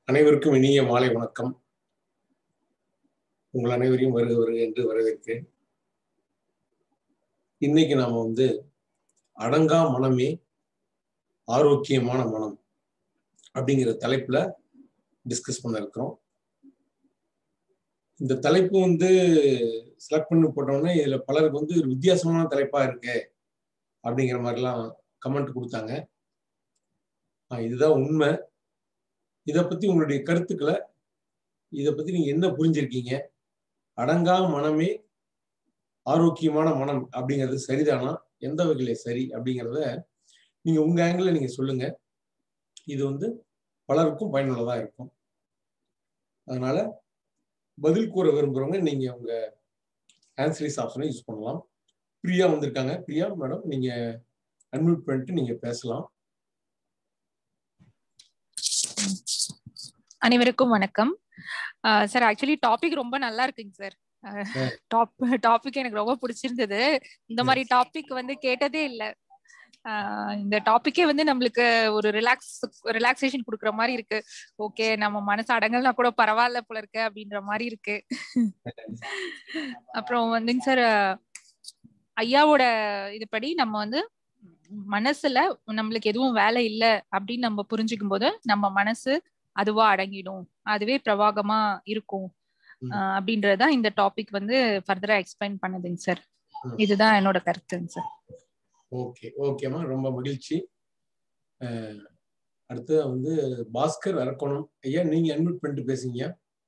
அனைவருக்கும் இனிய மாலை வணக்கம். உங்கள் அனைவரையும் வருக வருக என்று வரவேற்கிறேன். இன்னைக்கு நாம அடங்கா மனமே ஆரோக்கியமான மனம் அப்படிங்கிற தலைப்புல டிஸ்கஸ் பண்ண இருக்கிறோம். இந்த தலைப்பு செலக்ட் பண்ணி போட்டோன்னே இதுல பலருக்கு ஒரு வித்தியாசமான தலைப்பா இருக்கு அப்படிங்கிற மாதிரிலாம் கமெண்ட் கொடுத்தாங்க. இதுதான் உண்மை. இதை பத்தி உங்களுடைய கருத்துக்களை, இதை பத்தி நீங்க என்ன புரிஞ்சிருக்கீங்க, அடங்கா மனமே ஆரோக்கியமான மனம் அப்படிங்கிறது சரிதானா, எந்த வகையில சரி அப்படிங்கிறத நீங்க உங்க ஆங்கிள் நீங்க சொல்லுங்க. இது பலருக்கும் பயனுள்ளதா இருக்கும். அதனால பதில் கூற விரும்புறவங்க நீங்க உங்க ஆன்சரிஸ் ஆப்ஷனை யூஸ் பண்ணலாம். பிரியா வந்திருக்காங்க. பிரியா மேடம், நீங்க அன்மியூட் பண்ணிட்டு நீங்க பேசலாம். அனைவருக்கும் வணக்கம் சார். ஆக்சுவலி டாபிக் ரொம்ப நல்லா இருக்குங்க சார். டாபிக் எனக்கு ரொம்ப பிடிச்சிருந்தது. இந்த மாதிரி டாபிக் கேட்டதே இல்லை. இந்த டாபிக்கே நம்மளுக்கு ஒரு ரிலாக்ஸேஷன் கொடுக்குற மாதிரி இருக்கு. ஓகே, நம்ம மனசு அடங்கல்னா கூட பரவாயில்ல போல இருக்கு அப்படின்ற மாதிரி இருக்கு. அப்புறம் சார், ஐயாவோட இதுபடி நம்ம மனசுல நம்மளுக்கு எதுவும் வேலை இல்லை அப்படின்னு நம்ம புரிஞ்சுக்கும் போது நம்ம மனசு அதுவா அடங்கிடும், அதுவே பிரவாகமா இருக்கும் அப்படின்றதுதான் இந்த டாபிக் ஃபர்தரா எக்ஸ்பிளைன் பண்ணுதுங்க சார். இதுதான் என்னோட கருத்துங்க சார். ஓகே, ஓகேமா, ரொம்ப மகிழ்ச்சி. அடுத்து பாஸ்கர் அரக்கோணம் ஐயா, நீங்க அன்மியூட் பண்ணிட்டு பேசுங்க.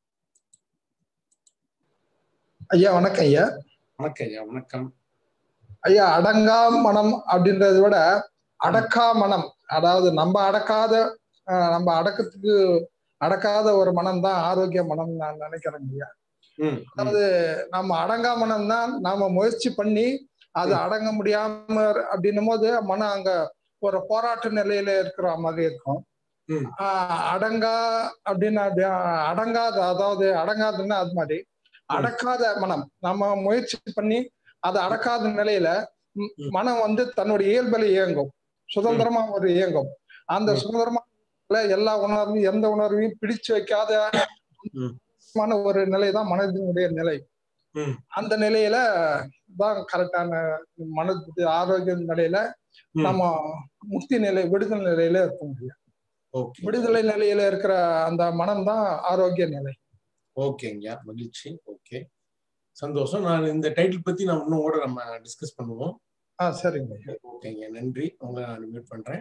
ஐயா வணக்கம். ஐயா வணக்கம். ஐயா வணக்கம். ஐயா, அடங்கா மனம் அப்படின்றத விட அடக்கா மனம், அதாவது நம்ம அடக்கத்துக்கு அடக்காத ஒரு மனம் தான் ஆரோக்கிய மனம் நான் நினைக்கிறேங்க ஐயா. அதாவது நம்ம அடங்கா மனம் தான் நாம முயற்சி பண்ணி அது அடங்க முடியாம அப்படின்னும் போது மனம் அங்க ஒரு போராட்ட நிலையில இருக்கிற மாதிரி இருக்கும். அடங்கா அப்படின்னா அடங்காத, அதாவது அடங்காதுன்னா அது மாதிரி அடக்காத மனம், நம்ம முயற்சி பண்ணி அது அடக்காத நிலையில மனம் தன்னுடைய இயல்பில் இயங்கும், சுதந்திரமா ஒரு இயங்கும். அந்த சுதந்திரமா எல்லா உணர்வையும், எந்த உணர்வையும் பிடிச்சு வைக்காத ஒரு நிலை தான் மனதினுடைய நிலை. அந்த நிலையில தான் கரெக்டான மனது ஆரோக்கிய நிலையில நம்ம முக்தி நிலை, விடுதலை நிலையில இருக்க முடியும். விடுதலை நிலையில இருக்கிற அந்த மனம் தான் ஆரோக்கிய நிலை. ஓகேங்க, மகிழ்ச்சி. ஓகே, சந்தோஷம். நான் இந்த டைட்டில் பத்தி நான் இன்னும் கூட நம்ம டிஸ்கஸ் பண்ணுவோம். சரிங்க. ஓகேங்க, நன்றி. உங்களை நான் மியூட் பண்றேன்.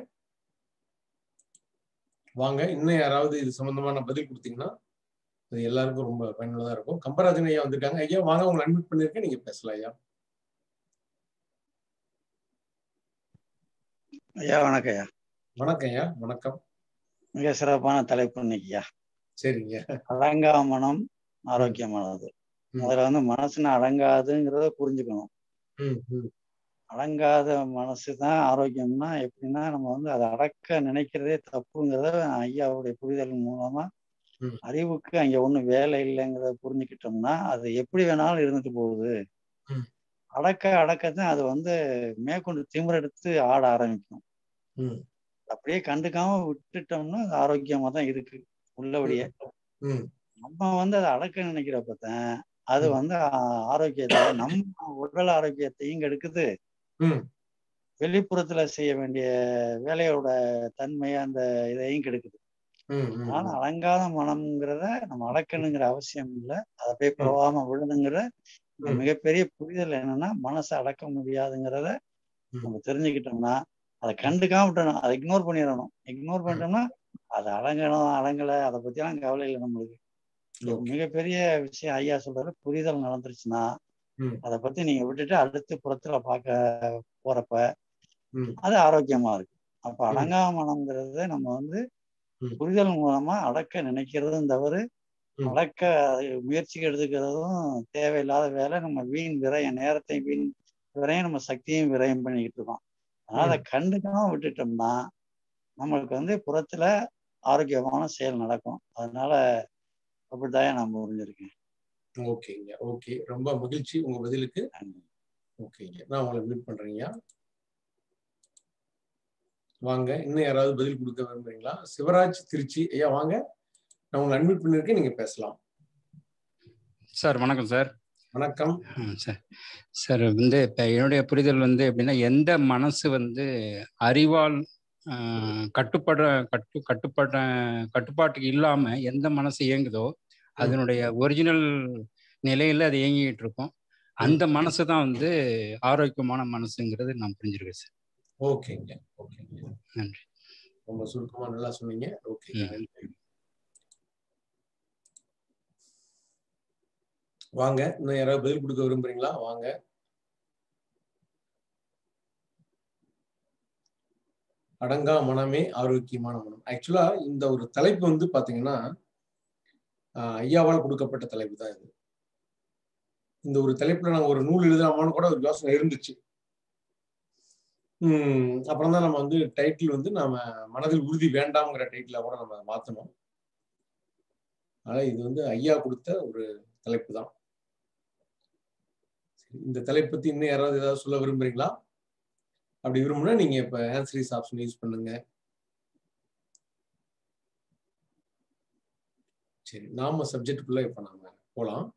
வாங்க, இன்னும் யாராவது இது சம்பந்தமான பதில் கொடுத்தீங்கன்னா அது எல்லாருக்கும் ரொம்ப பயனுள்ளதா இருக்கும். கம்பராஜன் ஐயா வந்திருக்காங்க. ஐயா வாங்க, உங்களை அட்மிட் பண்ணிருக்கேன், நீங்க பேசலாம். ஐயா ஐயா வணக்கம். ஐயா வணக்கம். ஐயா வணக்கம். மிக சிறப்பான தலைப்பு இன்னைக்குயா. சரிங்க. அடங்கா மனம் ஆரோக்கியமானது. அதுல மனசுன்னு அடங்காதுங்கிறத புரிஞ்சுக்கணும். அடங்காத மனசுதான் ஆரோக்கியம்னா எப்படின்னா, நம்ம அதை அடக்க நினைக்கிறதே தப்புங்கிறத ஐயாவுடைய புரிதல் மூலமா அறிவுக்கு அங்க ஒண்ணும் வேலை இல்லைங்கிறத புரிஞ்சுக்கிட்டோம்னா அது எப்படி வேணாலும் இருந்துட்டு போகுது. அடக்கத்தான் அது மேற்கொண்டு திமிரெடுத்து ஆட ஆரம்பிக்கும். அப்படியே கண்டுக்காம விட்டுட்டோம்னா அது ஆரோக்கியமா தான் இருக்கு உள்ளபடியே. நம்ம அதை அடக்க நினைக்கிறப்பதான் அது ஆரோக்கியத்தை, நம்ம உடல் ஆரோக்கியத்தையும் கெடுக்குது, வெளிப்புறத்துல செய்ய வேண்டிய வேலையோட தன்மை அந்த இதையும் கெடுக்குது. அதனால அடங்காத மனம்ங்கிறத நம்ம அடக்கணுங்கிற அவசியம் இல்லை. அதை அப்படியே பிரவாகமா விழுதுங்கிற மிகப்பெரிய புரிதல் என்னன்னா, மனசை அடக்க முடியாதுங்கிறத நம்ம தெரிஞ்சுக்கிட்டோம்னா அதை கண்டுக்காம விட்டணும், அதை இக்னோர் பண்ணிடணும். இக்னோர் பண்ணிட்டோம்னா அது அடங்கலை, அதை பத்தி எல்லாம் கவலை இல்லை நம்மளுக்கு. மிகப்பெரிய விஷயம் ஐயா சொல்றது புரிதல் நடந்துருச்சுன்னா அதை பத்தி நீங்க விட்டுட்டு அடுத்து புறத்துல பார்க்க போறப்ப அது ஆரோக்கியமா இருக்கு. அப்ப அடங்கா மனம்ங்கிறத நம்ம புரிதல் மூலமா அடக்க நினைக்கிறதும் தவறு, அடக்க முயற்சிக்கு எடுத்துக்கிறதும் தேவையில்லாத வேலை. நம்ம வீண் விரயம், நேரத்தை வீண் விரயம், நம்ம சக்தியும் விரயம் பண்ணிக்கிட்டு இருக்கோம். அதனால அதை கண்டுக்காம விட்டுட்டோம்னா நம்மளுக்கு புறத்துல ஆரோக்கியமான செயல் நடக்கும். அதனால அப்படித்தான் நான் புரிஞ்சிருக்கேன். ஓகேங்க, ஓகே, ரொம்ப மகிழ்ச்சி உங்க பதிலுக்கு. ஓகேங்க, நான் உங்களை மீட் பண்றேங்க. வாங்க, இன்னும் யாராவது பதில் கொடுக்க விரும்புறீங்களா? சிவராஜ் திருச்சி ஐயா வாங்க, நான் உங்களை அட்மிட் பண்ணிருக்கேன், நீங்க பேசலாம். சார் வணக்கம் சார். வணக்கம் சார். சார் வந்து இப்போ என்னுடைய புரிதல் வந்து எப்படின்னா, எந்த மனசு வந்து அறிவால் கட்டுப்பாட்டுக்கு இல்லாம எந்த மனசு இயங்குதோ அதனுடைய ஒரிஜினல் நிலையில அது இயங்கிட்டு இருக்கும். அந்த மனசு தான் வந்து ஆரோக்கியமான மனசுங்கிறது நான் புரிஞ்சிருக்கேன் சார். ஓகேங்க, ஓகேங்க, நன்றி. ரொம்ப சுருக்கமா நல்லா சொன்னீங்க. ஓகே, வாங்க. இன்னும் யாராவது பதில் கொடுக்க விரும்புறீங்களா? வாங்க. அடங்கா மனமே ஆரோக்கியமான மனம். ஆக்சுவலா இந்த ஒரு தலைப்பு வந்து பாத்தீங்கன்னா ஐயாவால் கொடுக்கப்பட்ட தலைப்பு தான் இது. இந்த ஒரு தலைப்புல நாங்க ஒரு நூல் எழுதலாமான்னு கூட ஒரு யோசனை இருந்துச்சு. அப்புறம் தான் நம்ம வந்து டைட்டில் வந்து நாம மனதில் உறுதி வேண்டாம்ங்கிற டைட்டில கூட நம்ம மாத்தணும். ஆனா இது வந்து ஐயா கொடுத்த ஒரு தலைப்பு தான். இந்த தலைப்பு பத்தி இன்னும் யாராவது ஏதாவது சொல்ல விரும்புறீங்களா? அப்படி விரும்புனா நீங்க இப்ப ஆன்சரிஸ் ஆப்ஷன் யூஸ் பண்ணுங்க. சரி, நாம சப்ஜெக்டுக்குள்ள இப்ப நாம போலாம்.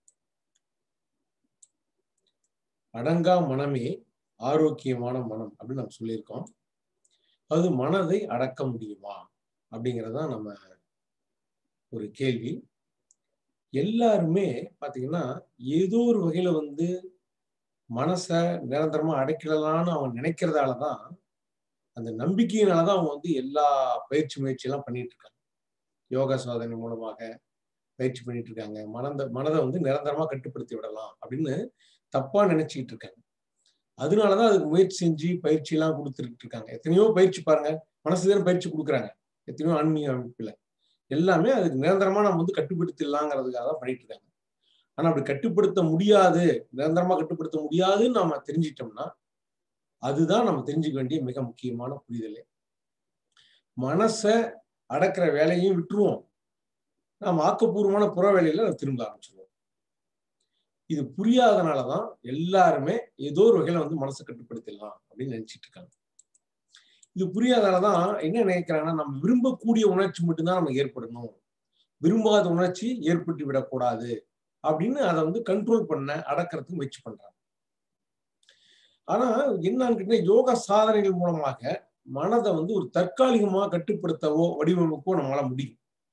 அடங்கா மனமே ஆரோக்கியமான மனம் அப்படின்னு நம்ம சொல்லியிருக்கோம். அது மனதை அடக்க முடியுமா அப்படிங்கறதுதான் நம்ம ஒரு கேள்வி. எல்லாருமே பாத்தீங்கன்னா ஏதோ ஒரு வகையில வந்து மனச நிரந்தரமா அடைக்கலான்னு அவன் நினைக்கிறதாலதான், அந்த நம்பிக்கையினாலதான் அவங்க வந்து எல்லா முயற்சி எல்லாம் பண்ணிட்டு இருக்காங்க. யோகா சாதனை மூலமாக பயிற்சி பண்ணிட்டு இருக்காங்க. மனதை வந்து நிரந்தரமா கட்டுப்படுத்தி விடலாம் அப்படின்னு தப்பா நினைச்சுக்கிட்டு இருக்காங்க. அதனாலதான் அதுக்கு முயற்சி செஞ்சு பயிற்சி எல்லாம் கொடுத்துட்டு இருக்காங்க. எத்தனையோ பயிற்சி பாருங்க, மனசுதான் பயிற்சி கொடுக்குறாங்க. எத்தனையோ ஆன்மீக அமைப்புல எல்லாமே அதுக்கு நிரந்தரமா நம்ம வந்து கட்டுப்படுத்திடலாங்கிறதுக்காக தான் பண்ணிட்டு இருக்காங்க. ஆனா அப்படி கட்டுப்படுத்த முடியாது, நிரந்தரமா கட்டுப்படுத்த முடியாதுன்னு நாம தெரிஞ்சிட்டோம்னா அதுதான் நம்ம தெரிஞ்சுக்க வேண்டிய மிக முக்கியமான புரிதலே. மனச அடக்கிற வேலையும் விட்டுருவோம், நாம் ஆக்கப்பூர்வமான புற வேலையில திரும்ப ஆரம்பிச்சிருவோம். இது புரியாதனாலதான் எல்லாருமே ஏதோ ஒரு வகையில வந்து மனசை கட்டுப்படுத்திடலாம் அப்படின்னு நினைச்சிட்டு இருக்காங்க. இது புரியாதனாலதான் என்ன நினைக்கிறாங்கன்னா, நம்ம விரும்பக்கூடிய உணர்ச்சி மட்டும்தான் நம்ம ஏற்படணும், விரும்பாத உணர்ச்சி ஏற்பட்டு விடக்கூடாது அப்படின்னு அதை வந்து கண்ட்ரோல் பண்ண அடக்கிறதுக்கு முயற்சி பண்றாங்க. ஆனா என்னன்னு கேட்டீங்கன்னா, யோகா சாதனைகள் மூலமாக மனதை வந்து ஒரு தற்காலிகமா கட்டுப்படுத்தவோ வடிவமைக்கவோ நம்மளால முடியும்.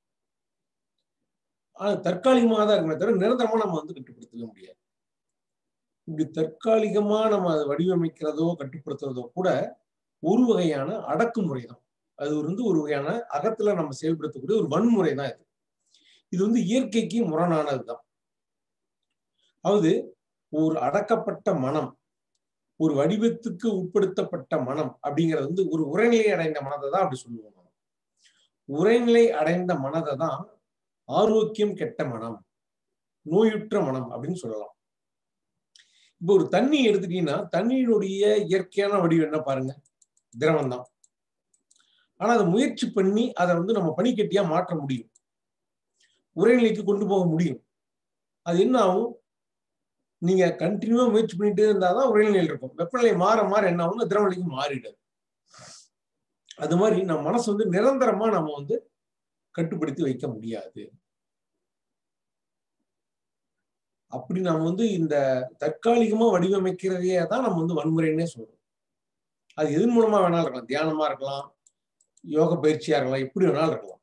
ஆனா தற்காலிகமாக தான் இருக்குமே தவிர நிரந்தரமா நம்ம வந்து கட்டுப்படுத்தவே முடியாது. இப்படி தற்காலிகமா நம்ம அதை வடிவமைக்கிறதோ கட்டுப்படுத்துறதோ கூட ஒரு வகையான அடக்குமுறை தான். அது வந்து ஒரு வகையான அகத்துல நம்ம செயல்படுத்தக்கூடிய ஒரு வன்முறை தான் இது. இது வந்து இயற்கைக்கு முரணானதுதான். அதாவது ஒரு அடக்கப்பட்ட மனம், ஒரு வடிவத்துக்கு உட்படுத்தப்பட்ட மனம் அப்படிங்கிறது வந்து ஒரு உரைநிலை அடைந்த மனதை தான் அப்படி சொல்லுவோம். உரைநிலை அடைந்த மனதை தான் ஆரோக்கியம் கெட்ட மனம், நோயுற்ற மனம் அப்படின்னு சொல்லலாம். இப்போ ஒரு தண்ணி எடுத்துட்டீங்கன்னா தண்ணியினுடைய இயற்கையான வடிவம் என்ன பாருங்க, திரவம் தான். ஆனா அதை முயற்சி பண்ணி அதை வந்து நம்ம பனிக்கட்டியா மாற்ற முடியும், உரைநிலைக்கு கொண்டு போக முடியும். அது என்ன ஆகும், நீங்க கண்டினியூவா முயற்சி பண்ணிட்டே இருந்தாதான் உரைநிலையில் இருக்கும். வெப்பநிலை மாற மாற என்ன ஆகும், திரவ நிலைக்கு மாறிடாது. அது மாதிரி நம்ம மனசு வந்து நிரந்தரமா நம்ம வந்து கட்டுப்படுத்தி வைக்க முடியாது. அப்படி நம்ம வந்து இந்த தற்காலிகமா வடிவமைக்கிறதையே தான் நம்ம வந்து வன்முறைன்னே சொல்றோம். அது எதன் மூலமா வேணாலும் இருக்கலாம், தியானமா இருக்கலாம், யோக பயிற்சியா இருக்கலாம், எப்படி வேணாலும் இருக்கலாம்.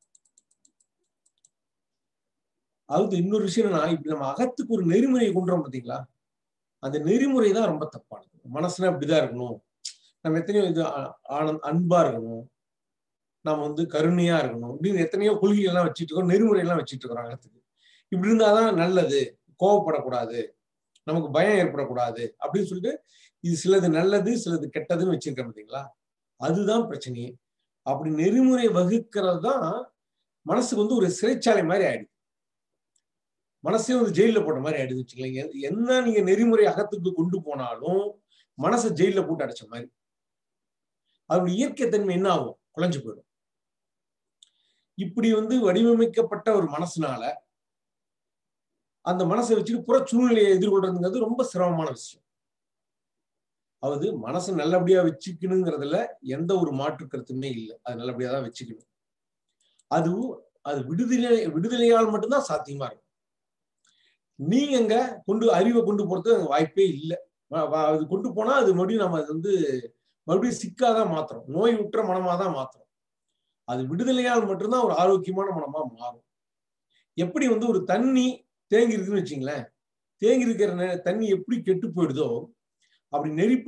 அது இன்னொரு விஷயம் என்னன்னா, இப்படி நம்ம அகத்துக்கு ஒரு நெறிமுறையை கொண்டுறோம் பார்த்தீங்களா, அந்த நெறிமுறை தான் ரொம்ப தப்பானது. மனசுனா இப்படிதான் இருக்கணும், நம்ம எத்தனையோ இது அன்பா இருக்கணும், நம்ம வந்து கருணையா இருக்கணும் அப்படின்னு எத்தனையோ கொள்கைகள்லாம் வச்சுட்டு இருக்கோம், நெறிமுறை எல்லாம் வச்சுட்டு இருக்கிறோம் அகத்துக்கு. இப்படி இருந்தாதான் நல்லது, கோவப்படக்கூடாது, நமக்கு பயம் ஏற்படக்கூடாது அப்படின்னு சொல்லிட்டு இது சிலது நல்லது சிலது கெட்டதுன்னு வச்சிருக்கேன் பார்த்தீங்களா, அதுதான் பிரச்சனையே. அப்படி நெறிமுறை வகுக்கிறது தான் மனசுக்கு வந்து ஒரு சிறைச்சாலை மாதிரி ஆயிடுது. மனசே வந்து ஜெயில போட்ட மாதிரி ஆயிடுது வச்சுக்கலீங்க. என்ன நீங்க நெறிமுறை அகத்துக்கு கொண்டு போனாலும் மனசை ஜெயில போட்டு அடைச்ச மாதிரி. அதோட இயற்கை தன்மை என்ன ஆகும், குலைஞ்சு போயிடும். இப்படி வந்து வடிவமைக்கப்பட்ட ஒரு மனசுனால அந்த மனசை வச்சுட்டு புற சூழ்நிலையை எதிர்கொள்றதுங்கிறது ரொம்ப சிரமமான விஷயம். அதாவது மனசை நல்லபடியா வச்சுக்கணுங்கிறதுல எந்த ஒரு மாற்று கருத்துமே இல்லை. அது நல்லபடியா தான் வச்சுக்கணும். அது அது விடுதலையால் மட்டும்தான் சாத்தியமா இருக்கும். நீங்க எங்க அறிவை கொண்டு போறது வாய்ப்பே இல்லை. அது கொண்டு போனா அது மறுபடியும் நம்ம அது மறுபடியும் சிக்காதான் மாத்துறோம், நோய் உற்ற மனமா தான் மாத்துறோம். அது விடுதலையால் மட்டும்தான் ஒரு ஆரோக்கியமான மனமா மாறும். எப்படி ஒரு தண்ணி தேங்கி இருக்குன்னு வச்சுங்களேன், தேங்கி இருக்கிற தண்ணி எப்படி கெட்டு போயிடுதோ அப்படி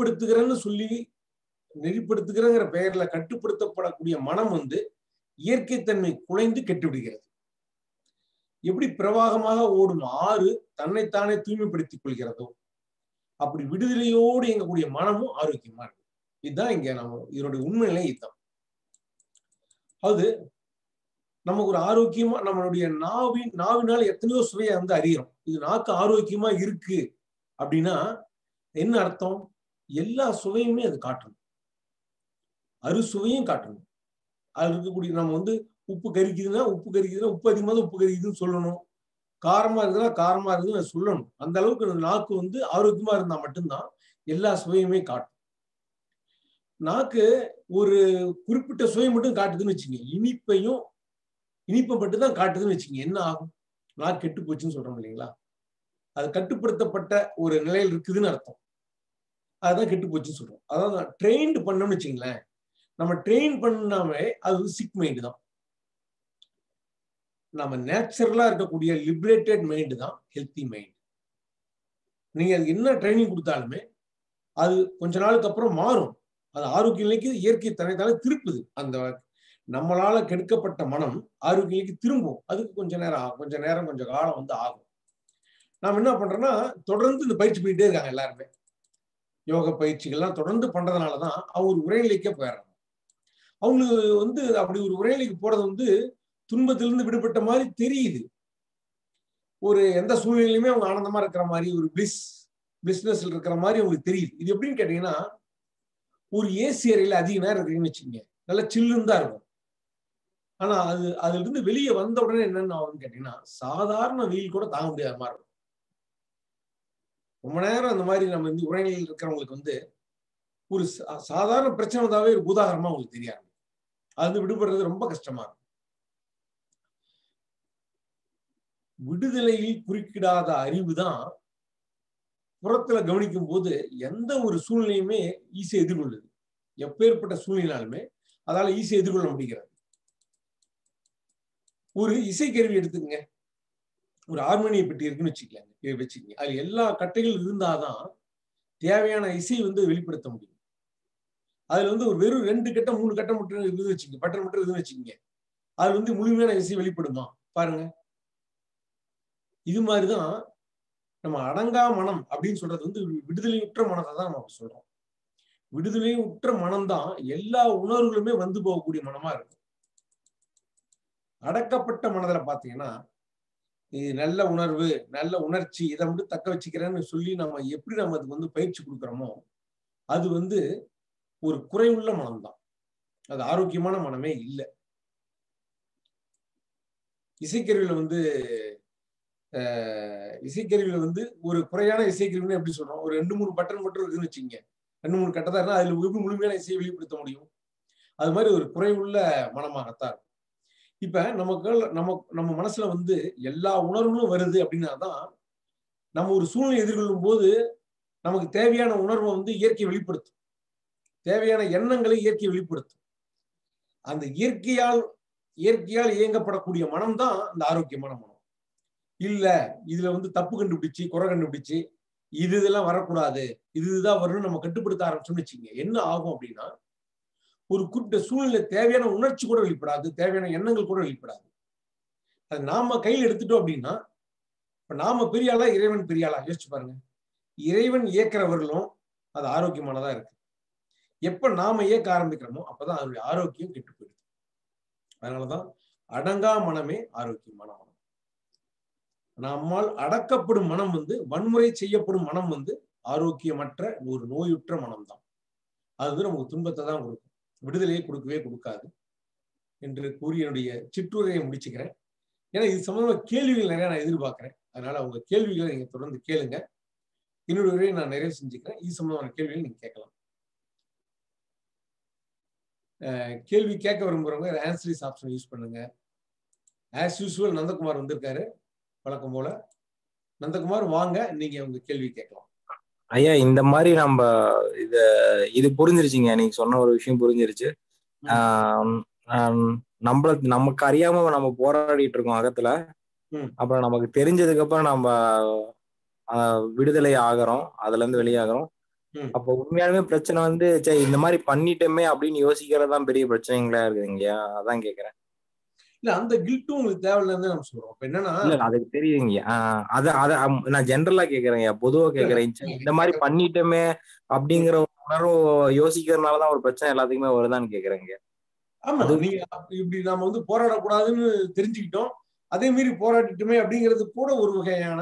நெறிப்படுத்துகிறங்கிற பெயர்ல கட்டுப்படுத்தப்படக்கூடிய மனம் இயற்கை தன்மை குலைந்து கெட்டு விடுகிறது. எப்படி பிரவாகமாக ஓடும் ஆறு தன்னைத்தானே தூய்மைப்படுத்திக் கொள்கிறதோ அப்படி விடுதலையோடு இயங்கக்கூடிய மனமும் ஆரோக்கியமா இருக்கு. இதுதான் இங்க நம்ம இதனுடைய உண்மை நிலை. இதுதான் அது நமக்கு ஒரு ஆரோக்கியமா நம்மளுடைய நாவினால எத்தனையோ சுவையை அறியறோம். இது நாக்கு ஆரோக்கியமா இருக்கு அப்படின்னா என்ன அர்த்தம்? எல்லா சுவையுமே அது காட்டணும், அறுசுவையும் காட்டணும். அது இருக்கக்கூடிய நம்ம உப்பு கரிக்குதுன்னா உப்பு அதிகமா தான் உப்பு கரிக்குதுன்னு சொல்லணும், காரமா இருக்குதுன்னா காரமா இருக்குதுன்னு சொல்லணும். அந்த அளவுக்கு நாக்கு ஆரோக்கியமா இருந்தா மட்டும்தான் எல்லா சுவையுமே காட்டும். நாக்கு ஒரு குறிப்பிட்ட சுவை மட்டும் காட்டுதுன்னு வச்சுங்க, இனிப்பை மட்டும் தான் காட்டுதுன்னு வச்சுங்க, என்ன ஆகும்? நாக்கு கெட்டு போச்சுன்னு சொல்றோம் இல்லைங்களா? அது கட்டுப்படுத்தப்பட்ட ஒரு நிலையில் இருக்குதுன்னு அர்த்தம். அதுதான் கெட்டு போச்சுன்னு சொல்றோம். அதாவது ட்ரெயின்டு பண்ணோம்னு வச்சுங்களேன், நம்ம ட்ரெயின் பண்ணாமே அது சிக் மைண்டு தான். நம்ம நேச்சுரலா இருக்கக்கூடிய லிபரேட்டட் மைண்டு தான் ஹெல்த்தி மைண்ட். நீங்க அதுக்கு என்ன ட்ரைனிங் கொடுத்தாலுமே அது கொஞ்ச நாளுக்கு அப்புறம் மாறும். அது ஆரோக்கிய நிலைக்கு இயற்கை தன்னைத்தானே திருப்புது. அந்த நம்மளால கெடுக்கப்பட்ட மனம் ஆரோக்கிய நிலைக்கு திரும்பும். அதுக்கு கொஞ்ச காலம் ஆகும். நாம் என்ன பண்றோம்னா தொடர்ந்து இந்த பயிற்சி போயிட்டே இருக்காங்க எல்லாருமே. யோக பயிற்சிகள்லாம் தொடர்ந்து பண்றதுனாலதான் அவங்க ஒரு உரைநிலைக்கே போயிடுறாங்க. அவங்களுக்கு அப்படி ஒரு உரைநிலைக்கு போறது துன்பத்திலிருந்து விடுபட்ட மாதிரி தெரியுது. ஒரு எந்த சூழ்நிலையுமே அவங்க ஆனந்தமா இருக்கிற மாதிரி, ஒரு பிசினஸ்ல இருக்கிற மாதிரி அவங்களுக்கு தெரியுது. இது எப்படின்னு கேட்டீங்கன்னா, ஒரு ஏசி அறையில அதிக நேரம் இருக்குன்னு வச்சுக்கோங்க, நல்லா சில்லுன்னு தான் இருக்கும். ஆனா அதுல இருந்து வெளியே வந்த உடனே என்னன்னு ஆகும்னு கேட்டீங்கன்னா, சாதாரண வெயில் கூட தாங்க முடியாத மாதிரி இருக்கும். ரொம்ப நேரம் அந்த மாதிரி நம்ம உரைநிலையில் இருக்கிறவங்களுக்கு ஒரு சாதாரண பிரச்சனை வந்தாவே ஒரு பூதாகரமா அவங்களுக்கு தெரியாது. அது விடுபடுறது ரொம்ப கஷ்டமா இருக்கும். விடுதலையில் குறுக்கிடாத அறிவு தான் புறத்துல கவனிக்கும் போது எந்த ஒரு சூழ்நிலையுமே ஈஸியா எதிர்கொள்ளுது. எப்பேற்பட்ட சூழ்நிலாலுமே அதால ஈஸியா எதிர்கொள்ள முடிகிறது. ஒரு இசைக்கருவி எடுத்துக்கங்க, ஒரு ஹார்மோனிய பெட்டி இருக்குன்னு வச்சுக்கங்க. அது எல்லா கட்டைகள் இருந்தாதான் தேவையான இசை வெளிப்படுத்த முடியும். அதுல ஒரு வெறும் 2 கட்டை 3 கட்டை மட்டும் இருந்து வச்சுக்கோங்க, பட்டன் மட்டும் இருந்து வச்சுக்கோங்க, அது முழுமையான இசை வெளிப்படுமா பாருங்க. இது மாதிரிதான் நம்ம அடங்கா மனம் அப்படின்னு சொல்றது விடுதலையுற்ற மனத்தை தான் நம்ம சொல்றோம். விடுதலையுற்ற மனம்தான் எல்லா உணர்வுகளுமே போகக்கூடிய மனமா இருக்கும். அடக்கப்பட்ட மனதுல பாத்தீங்கன்னா, இது நல்ல உணர்வு, நல்ல உணர்ச்சி, இதை மட்டும் தக்க வச்சுக்கிறேன்னு சொல்லி நம்ம எப்படி நம்ம அதுக்கு பயிற்சி கொடுக்குறோமோ அது ஒரு குறைவுள்ள மனம்தான். அது ஆரோக்கியமான மனமே இல்லை. இசைக்கருவியில ஒரு குறையான இசைக்கருவின்னு எப்படி சொல்றோம், ஒரு 2-3 பட்டன் மட்டும் இருக்குன்னு வச்சுங்க, 2-3 கட்டை தான் இருந்தா அதுல முழுமையான இசையை வெளிப்படுத்த முடியும். அது மாதிரி ஒரு குறைவுள்ள மனமாகத்தான் இருக்கும். இப்ப நம்ம மனசுல எல்லா உணர்வுகளும் வருது அப்படின்னாதான் நம்ம ஒரு சூழ்நிலை எதிர்கொள்ளும் போது நமக்கு தேவையான உணர்வை இயற்கை வெளிப்படுத்தும், தேவையான எண்ணங்களை இயற்கை வெளிப்படுத்தும். அந்த இயற்கையால் இயங்கப்படக்கூடிய மனம் தான் அந்த ஆரோக்கியமான மனம். இல்ல இதுல தப்பு கண்டுபிடிச்சு, குறை கண்டுபிடிச்சு, இதெல்லாம் வரக்கூடாது, இதுதான் வரும்னு நம்ம கட்டுப்படுத்த ஆரம்பிச்சோம்னு வச்சுக்கோங்க, என்ன ஆகும் அப்படின்னா ஒரு குறிப்பிட்ட சூழ்நிலை தேவையான உணர்ச்சி கூட வெளிப்படாது, தேவையான எண்ணங்கள் கூட வெளிப்படாது. அது நாம கையில் எடுத்துட்டோம் அப்படின்னா, இப்ப நாம பெரிய ஆளா இறைவன் பெரிய ஆளா யோசிச்சு பாருங்க. இறைவன் இயக்கிறவர்களும் அது ஆரோக்கியமானதா இருக்கு. எப்ப நாம இயக்க ஆரம்பிக்கிறோமோ அப்பதான் அதனுடைய ஆரோக்கியம் கெட்டு போயிடுது. அதனாலதான் அடங்கா மனமே ஆரோக்கியமான மனம். நம்மால் அடக்கப்படும் மனம் வன்முறை செய்யப்படும் மனம் ஆரோக்கியமற்ற ஒரு நோயுற்ற மனம் தான். அது நமக்கு துன்பத்தை தான் கொடுக்கும், விடுதலையை கொடுக்கவே கொடுக்காது என்று கூறி என்னுடைய சிற்றுரையை முடிச்சுக்கிறேன். ஏன்னா இது சம்பந்தமா கேள்விகள் நிறைய நான் எதிர்பார்க்கிறேன். அதனால உங்க கேள்விகளை நீங்க தொடர்ந்து கேளுங்க. என்னுடைய உரையை நான் நிறைவு செஞ்சுக்கிறேன். இது சம்பந்தமான கேள்விகள் நீங்க கேட்கலாம். கேள்வி கேட்க விரும்புறவங்க ஆன்சரிஸ் ஆப்ஷன் யூஸ் பண்ணுங்க. ஆஸ் யூஸ்வல் நந்தகுமார் வந்திருக்காரு வழக்கம் போல. நந்தகுமார் வாங்க, நீங்க உங்க கேள்வி கேட்கலாம். ஐயா, இந்த மாதிரி நம்ம இது புரிஞ்சிருச்சுங்க. நீங்க சொன்ன ஒரு விஷயம் புரிஞ்சிருச்சு. நமக்கு அறியாம நம்ம போராடிட்டு இருக்கோம் அகத்துல. அப்புறம் நமக்கு தெரிஞ்சதுக்கு அப்புறம் நம்ம விடுதலை ஆகிறோம், அதுல இருந்து வெளியாகிறோம். அப்போ உண்மையாலுமே பிரச்சனை வந்து இந்த மாதிரி பண்ணிட்டோமே அப்படின்னு யோசிக்கிறதுதான் பெரிய பிரச்சனைங்களா இருக்குதுங்கய்யா. அதான் கேக்குறேன். இல்ல, அந்த கில்ட்டும் உங்களுக்கு தேவையில்லைன்னு நம்ம சொல்றோம். அப்ப என்னன்னா, இல்ல அதுக்கு தெரியுங்க. அத நான் ஜென்ரலா கேக்குறேங்க, பொதுவா கேக்குறேன். இந்த மாதிரி பண்ணிட்டோமே அப்படிங்கிற உணர்வு யோசிக்கிறதுனாலதான் ஒரு பிரச்சனை எல்லாத்துக்குமே வருதான்னு கேக்குறேங்க. ஆமா, நீங்க இப்படி நாம வந்து போராடக்கூடாதுன்னு தெரிஞ்சுக்கிட்டோம், அதே மீறி போராடிட்டுமே அப்படிங்கிறது கூட ஒரு வகையான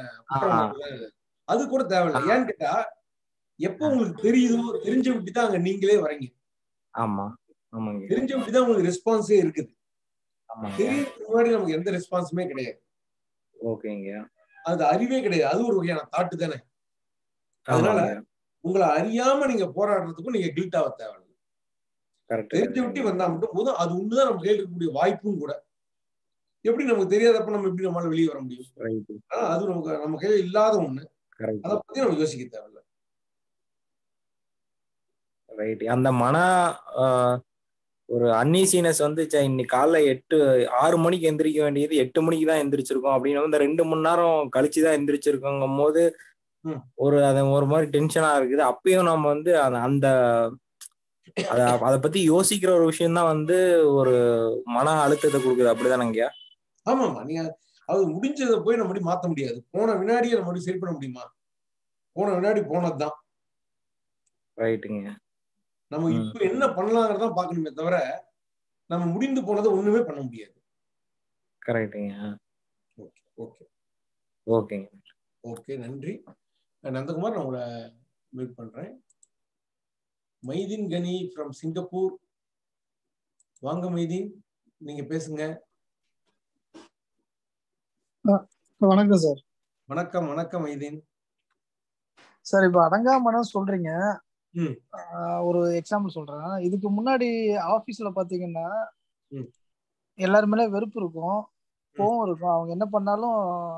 அது கூட தேவையில்லை. ஏன்னு கேட்டா, எப்ப உங்களுக்கு தெரியுதோ தெரிஞ்ச விட்டுதான் அங்க நீங்களே வரீங்க. ஆமா, ஆமாங்க. தெரிஞ்ச விட்டுதான் உங்களுக்கு ரெஸ்பான்ஸே இருக்குது. தெரியறதுக்கு முன்னாடி நமக்கு எந்த ரெஸ்பான்ஸுமே கிடையாது. ஓகேங்க. அது அறிவே கிடையாது, அது ஒரு வகையான தாட்டு தானே. அதனால உங்களை அறியாம நீங்க போராடுறதுக்கும் நீங்க கில்ட் ஆக தேவையில்லை. தெரிஞ்ச விட்டு வந்தா மட்டும் போதும். அது ஒண்ணுதான் நம்ம கையில் இருக்கக்கூடிய வாய்ப்பும் கூட. எப்படி நமக்கு தெரியாதப்ப நம்ம எப்படி நம்மளால வெளியே வர முடியும்? அது நமக்கு நம்ம கையில இல்லாத ஒண்ணு. அதை பத்தி நம்ம யோசிக்க தேவையில்லை. ரைட். அந்த மன ஒரு அன்ஈசினஸ் வந்து இன்னைக்கு காலைல 6 மணிக்கு எந்திரிக்க வேண்டியது 8 மணிக்கு தான் எந்திரிச்சிருக்கோம் அப்படின்னு இந்த 2 மணி நேரம் கழிச்சுதான் எந்திரிச்சிருக்கோங்கும் போது ஒரு மாதிரி டென்ஷனா இருக்குது. அப்பயும் நம்ம வந்து அந்த அதை பத்தி யோசிக்கிற ஒரு விஷயம் தான் வந்து ஒரு மன அழுத்தத்தை கொடுக்குது. அப்படிதானங்கய்யா? ஆமாமா, நீங்க அது முடிஞ்சதை போய் நம்ம மாத்த முடியாது. போன வினாடியை நம்ம சரி பண்ண முடியுமா? போன வினாடி போனதுதான். ரைட்டுங்க. நம்ம இப்ப என்ன பண்ணலாங்கிறதான் பாக்கணுமே தவிர நம்ம முடிந்து போனதை ஒண்ணுமே பண்ண முடியாது. கரெக்டுங்க. ஓகே, ஓகேங்க. ஓகே, நன்றி நந்தகுமார். நான் உங்களை மீட் பண்றேன். மைதீன் கனி ஃப்ரம் சிங்கப்பூர். வாங்க மைதீன், நீங்க பேசுங்க. வணக்கம் சார். வணக்கம். வணக்கம் மைதீன் சார். இப்ப அடங்கா மனம் சொல்றீங்க. ஒரு எக்ஸாம்பிள் சொல்றேன். இதுக்கு முன்னாடி ஆபீஸ்ல பாத்தீங்கன்னா எல்லாருமே வெறுப்பு இருக்கும், கோவம் இருக்கும். அவங்க என்ன பண்ணாலும்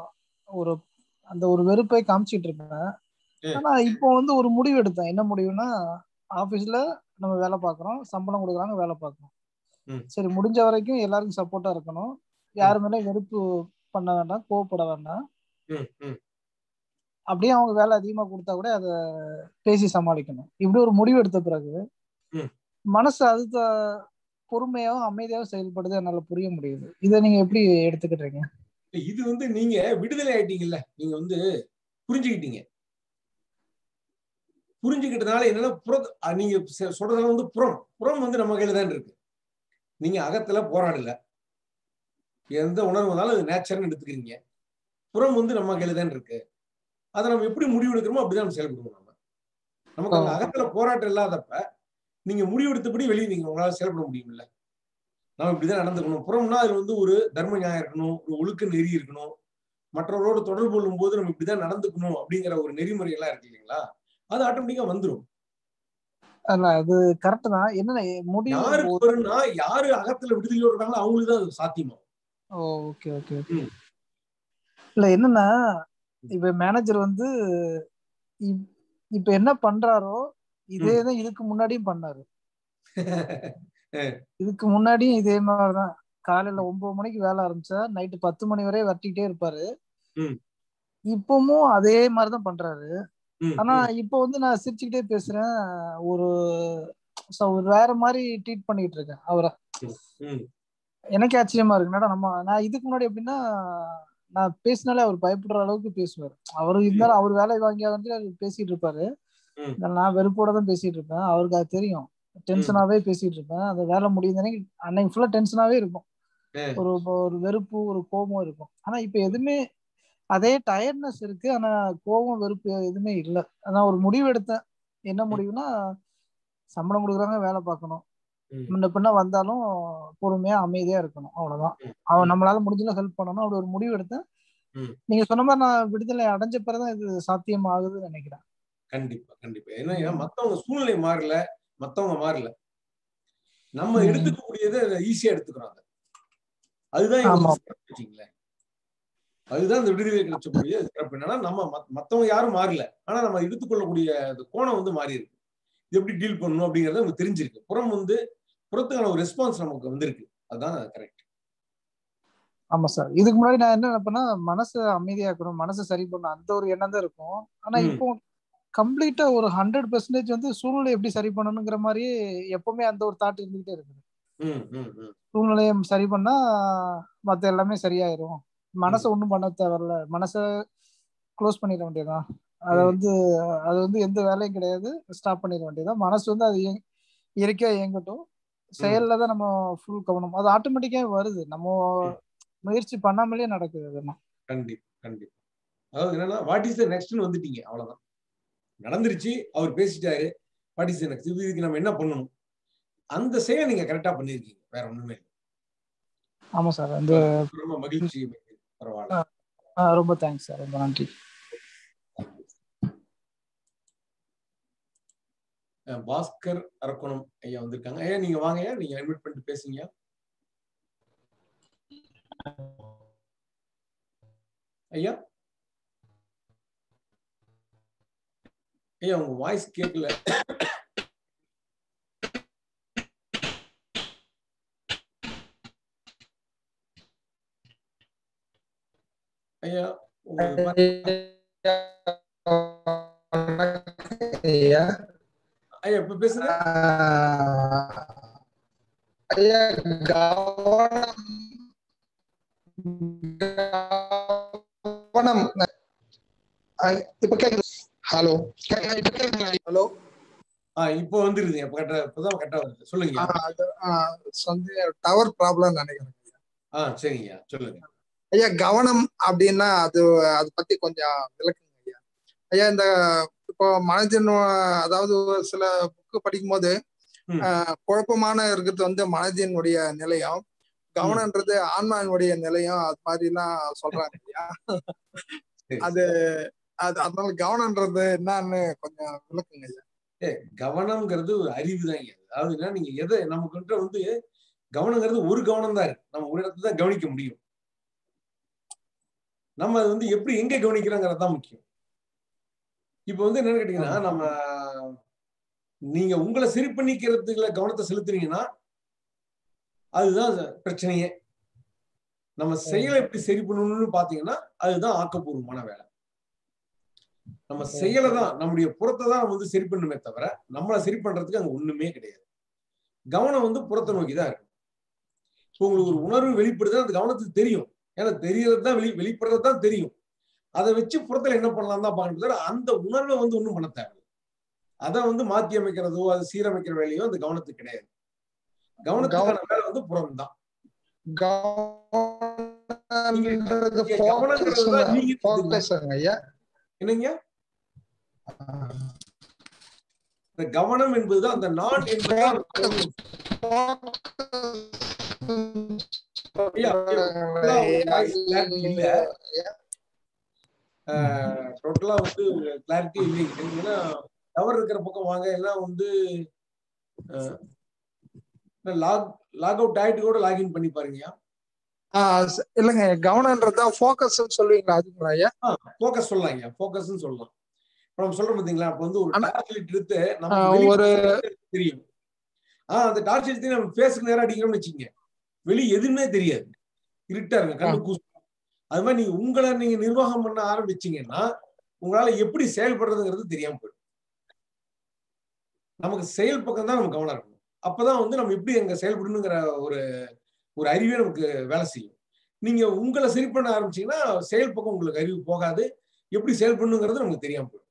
ஒரு வெறுப்பை காமிச்சிட்டு இருப்பேன். ஆனா இப்போ வந்து ஒரு முடிவு எடுத்தேன். என்ன முடிவுனா, ஆபீஸ்ல நம்ம வேலை பார்க்கறோம், சம்பளம் கொடுக்குறாங்க, வேலை பார்க்கறோம். சரி, முடிஞ்ச வரைக்கும் எல்லாருக்கும் சப்போர்ட்டா இருக்கணும். யாருமே வெறுப்பு பண்ண வேண்டாம், கோவப்பட வேண்டாம். அப்படியே அவங்க வேலை அதிகமா கொடுத்தா கூட அதை பேசி சமாளிக்கணும். இப்படி ஒரு முடிவு எடுத்த பிறகு மனசு அது பொறுமையாவும் அமைதியாவும் செயல்படுது. என்னால புரிய முடியுது. இதை நீங்க எப்படி எடுத்துக்கிட்டீங்க? இது வந்து நீங்க விடுதலை ஆயிட்டீங்கல்ல, நீங்க வந்து புரிஞ்சுக்கிட்டீங்க. புரிஞ்சுக்கிட்டதுனால என்னன்னா, நீங்க சொல்றதுல வந்து புறம் வந்து நம்ம கையில தான் இருக்கு. நீங்க அகத்துல போராடல. எந்த உணர்வு வந்தாலும் அது நேச்சர்னு எடுத்துக்கிறீங்க. புறம் வந்து நம்ம கையில தான் இருக்கு. அதை நம்ம எப்படி முடிவு எடுக்கிறோமோ அப்படிதான் நம்ம செயல்படுவோம். நமக்கு அந்த அகத்துல போராட்டம் இல்லாதப்ப நீங்க முடிவெடுத்தபடி வெளியே நீங்க உங்களால செயல்பட முடியும்ல. நம்ம இப்படிதான் நடந்துக்கணும். புறம்னா அது வந்து ஒரு தர்ம நியாயம் இருக்கணும், ஒரு ஒழுக்க நெறி இருக்கணும், மற்றவரோடு தொடர்பு கொள்ளும் போது நம்ம இப்படிதான் நடந்துக்கணும் அப்படிங்கிற ஒரு நெறிமுறை எல்லாம் இருக்கு இல்லைங்களா? அது ஆட்டோமேட்டிக்கா வந்துடும். அது கரெக்ட் தான். என்ன யாருக்கு வரும்னா, யாரு அகத்துல விடுதலையோட இருக்காங்களோ அவங்களுக்கு தான் அது சாத்தியமா. Okay okay okay. இல்ல என்னன்னா, இப்ப மேனேஜர் வந்து இப்ப என்ன பண்றாரோ இதேதான் இதுக்கு முன்னாடியும் பண்ணாரு. இதுக்கு முன்னாடியும் இதே மாதிரிதான். காலையில 9 மணிக்கு வேலை ஆரம்பிச்சா நைட்டு 10 மணி வரை வரட்டிக்கிட்டே இருப்பாரு. இப்பவும் அதே மாதிரிதான் பண்றாரு. ஆனா இப்ப வந்து நான் சிரிச்சுக்கிட்டே பேசுறேன். ஒரு வேற மாதிரி ட்ரீட் பண்ணிட்டு இருக்கேன் அவரை. எனக்கு ஆச்சரியமா இருக்கு. நான் இதுக்கு முன்னாடி எப்படின்னா, நான் பேசினாலே அவர் பயப்படுற அளவுக்கு பேசுவார். அவரு இருந்தாலும் அவர் வேலை வாங்கி பேசிட்டு இருப்பாரு. நான் வெறுப்போட தான் பேசிட்டு இருப்பேன். அவருக்கு அது தெரியும். டென்ஷனாவே பேசிட்டு இருப்பேன். அந்த வேலை முடியுதுன்னு அன்னைக்கு ஃபுல்லா டென்ஷனாவே இருக்கும். ஒரு வெறுப்பு, ஒரு கோபம் இருக்கும். ஆனா இப்ப எதுவுமே அதே டயர்ட்னஸ் இருக்கு. ஆனா கோபம், வெறுப்பு எதுவுமே இல்லை. நான் ஒரு முடிவு எடுத்தேன். என்ன முடிவுனா, சம்பளம் கொடுக்குறாங்க, வேலை பார்க்கணும். முன்ன பின்ன வந்தாலும் பொறுமையா அமைதியா இருக்கணும். அவ்வளவுதான். அவன் நம்மளால முடிஞ்சல ஹெல்ப் பண்ணணும். அப்படி ஒரு முடிவு எடுத்தேன். நீங்க சொன்ன மாதிரி நான் விடுதலை அடைஞ்ச பிறகுதான் இது சாத்தியம் ஆகுதுன்னு நினைக்கிறேன். கண்டிப்பா கண்டிப்பா. ஏன்னா மத்தவங்க சூழ்நிலை மாறல, மத்தவங்க மாறல. நம்ம எடுத்துக்கக்கூடியதை ஈஸியா எடுத்துக்கிறாங்க. அதுதான் வச்சுங்களேன். அதுதான் இந்த விடுதலை கிடைச்சக்கூடிய சிறப்பு. என்னன்னா நம்ம மத்தவங்க யாரும் மாறல, ஆனா நம்ம எடுத்துக்கொள்ளக்கூடிய கோணம் வந்து மாறி இருக்கு. எப்படி டீல் பண்ணணும் அப்படிங்கறத நமக்கு தெரிஞ்சிருக்கு. புறத்துக்கான ஒரு ரெஸ்பான்ஸ் நமக்கு வந்திருக்கு. அதுதான் கரெக்ட். ஆமா சார். இதுக்கு முன்னாடி நான் என்ன நினைப்பேன்னா, மனசை அமைதியாக்கணும், மனசை சரி பண்ணணும், அந்த ஒரு எண்ணம் தான் இருக்கும். ஆனா இப்போ கம்ப்ளீட்டா ஒரு 100% வந்து சூழ்நிலை எப்படி சரி பண்ணணுங்கிற மாதிரி எப்பவுமே அந்த ஒரு தாட் இருந்துகிட்டே இருக்குது. சூழ்நிலையை சரி பண்ணா மத்த எல்லாமே சரியாயிரும், மனசை ஒண்ணும் பண்ண தேவையில்ல, மனசை க்ளோஸ் பண்ணிட வேண்டியதான், அது வந்து எந்த வேலையும் கிடையாது, ஸ்டாப் பண்ணிட வேண்டியதான், மனசு வந்து அது இயற்கையா இயங்கட்டும், செயல்ல தான் நம்ம ஃபுல் கவனம், அது ஆட்டோமேட்டிக்கா வருது, நம்ம முயற்சி பண்ணாமலே நடக்குது. அதெல்லாம் கண்டிப்பா. அதாவது என்னன்னா வாட் இஸ் தி நெக்ஸ்ட்னு வந்துட்டீங்க, அவ்வளவுதான். நடந்துருச்சு, அவர் பேசிட்டாரு, வாட் இஸ் தி நெக்ஸ்ட், இதுக்கு நம்ம என்ன பண்ணணும், அந்த செயலை நீங்க கரெக்டா பண்ணிருக்கீங்க, வேற ஒண்ணுமே இல்லை. ஆமா சார். அந்த ரொம்ப மகிழ்ச்சி. பரவாயில்ல, ரொம்ப தேங்க்ஸ் சார், ரொம்ப நன்றி. பாஸ்கர் அரக்கோணம் ஐயா வந்திருக்காங்க. ஐயா நீங்க வாங்க, ஐயா நீங்க அட்மிட் பண்ணிட்டு பேசுங்க. ஐயா ஐயா உங்க வாய்ஸ் கேட்கல. ஐயா ஐயா இப்ப பேசுங்க. ஐயா கவனம் இப்ப கேக்குது? ஹலோ ஹலோ இப்போ வந்துருது, இப்பதான் கரெக்டா வருது, சொல்லுங்க. டவர் ப்ராப்ளம் நினைக்கிறேன். சரிங்க சொல்லுங்க ஐயா. கவனம் அப்படின்னா அது பத்தி கொஞ்சம் விளக்குங்க ஐயா. ஐயா இந்த இப்போ மனதின், அதாவது சில புக்கு படிக்கும் போது குழப்பமான இருக்கிறது வந்து மனதினுடைய நிலையம், கவனம்ன்றது ஆன்மாவினுடைய நிலையம், அது மாதிரி எல்லாம் சொல்றாங்க ஐயா. அதனால கவனம்ன்றது என்னன்னு கொஞ்சம் விளக்குங்க ஐயா. கவனம்ங்கிறது ஒரு அறிவு தான். அதாவது நீங்க எதை நமக்கு வந்து கவனங்கிறது ஒரு கவனம் தான் இருக்கு, நம்ம ஒரு இடத்துல தான் கவனிக்க முடியும். நம்ம அது வந்து எப்படி எங்க கவனிக்கிறோங்கிறது தான் முக்கியம். இப்ப வந்து என்னன்னு கேட்டீங்கன்னா, நீங்க உங்களை சரி பண்ணிக்கிறதுக்குள்ள கவனத்தை செலுத்துறீங்கன்னா அதுதான் பிரச்சனையே. நம்ம செயலை எப்படி சரி பண்ணணும்னு பாத்தீங்கன்னா அதுதான் ஆக்கப்பூர்வமான வேலை. நம்ம செயலை தான், நம்முடைய புறத்தை தான் வந்து சரி பண்ணுமே தவிர நம்மளை சரி பண்றதுக்கு அங்க ஒண்ணுமே கிடையாது. கவனம் வந்து புறத்தை நோக்கிதான் இருக்கு. இப்போ உங்களுக்கு ஒரு உணர்வு வெளிப்படுது, அது கவனத்துக்கு தெரியும், ஏன்னா தெரியறது தான் வெளிப்படுறது தான் தெரியும். அதை வச்சு புறத்துல என்ன பண்ணலாம் தான் பாக்குறது, அந்த உணர்வை வந்து ஒண்ணும் பண்ண தேவை. அதை வந்து மாற்றி அமைக்கிறதோ அது சீரமைக்கிற வேலையோ அந்த கவனத்துக்கு கிடையாது. கவனத்துக்கான வேலை வந்து புறம் தான். என்னங்க இந்த கவனம் என்பதுதான் அந்த நான் என்பதுதான் இல்ல, டோட்டலா வந்து கிளாரிட்டி இல்லைங்க. டவர் இருக்கிற பக்கம் வாங்க, எல்லாம் வந்து லாக் அவுட் ஆயிட்டு கூட லாகின் பண்ணி பாருங்க. இல்லங்க, கவனம்ன்றதுதான் ஃபோக்கஸ் சொல்லுவீங்களா? அதுங்களா ஐயா? ஃபோக்கஸ் சொல்லலாங்க, ஃபோக்கஸ்னு சொல்லலாம். நம்ம சொல்றோம் பாத்தீங்களா, அப்ப வந்து ஒரு டார்ச் லைட் எடுத்து நம்ம ஒரு தெரியும், அந்த டார்ச் எடுத்து நம்ம ஃபேஸ்க்கு நேரா அடிக்கிறோம்னு வச்சுக்கோங்க, வெளி எதுவுமே தெரியாது, இருட்டா இருக்கு, கண்ணு கூசும். அது மாதிரி நீங்க உங்களை நீங்க நிர்வாகம் பண்ண ஆரம்பிச்சீங்கன்னா உங்களால எப்படி செயல்படுறதுங்கிறது தெரியாம போயிடும். நமக்கு செயல் பக்கம் தான் நம்ம கவனம் இருக்கணும். அப்பதான் வந்து நம்ம எப்படி எங்க செயல்படணுங்கிற ஒரு அறிவே நமக்கு வேலை செய்யும். நீங்க உங்களை சரி பண்ண ஆரம்பிச்சீங்கன்னா செயல் பக்கம் உங்களுக்கு அறிவு போகாது, எப்படி செயல்படணுங்கிறது நமக்கு தெரியாம போயிடும்.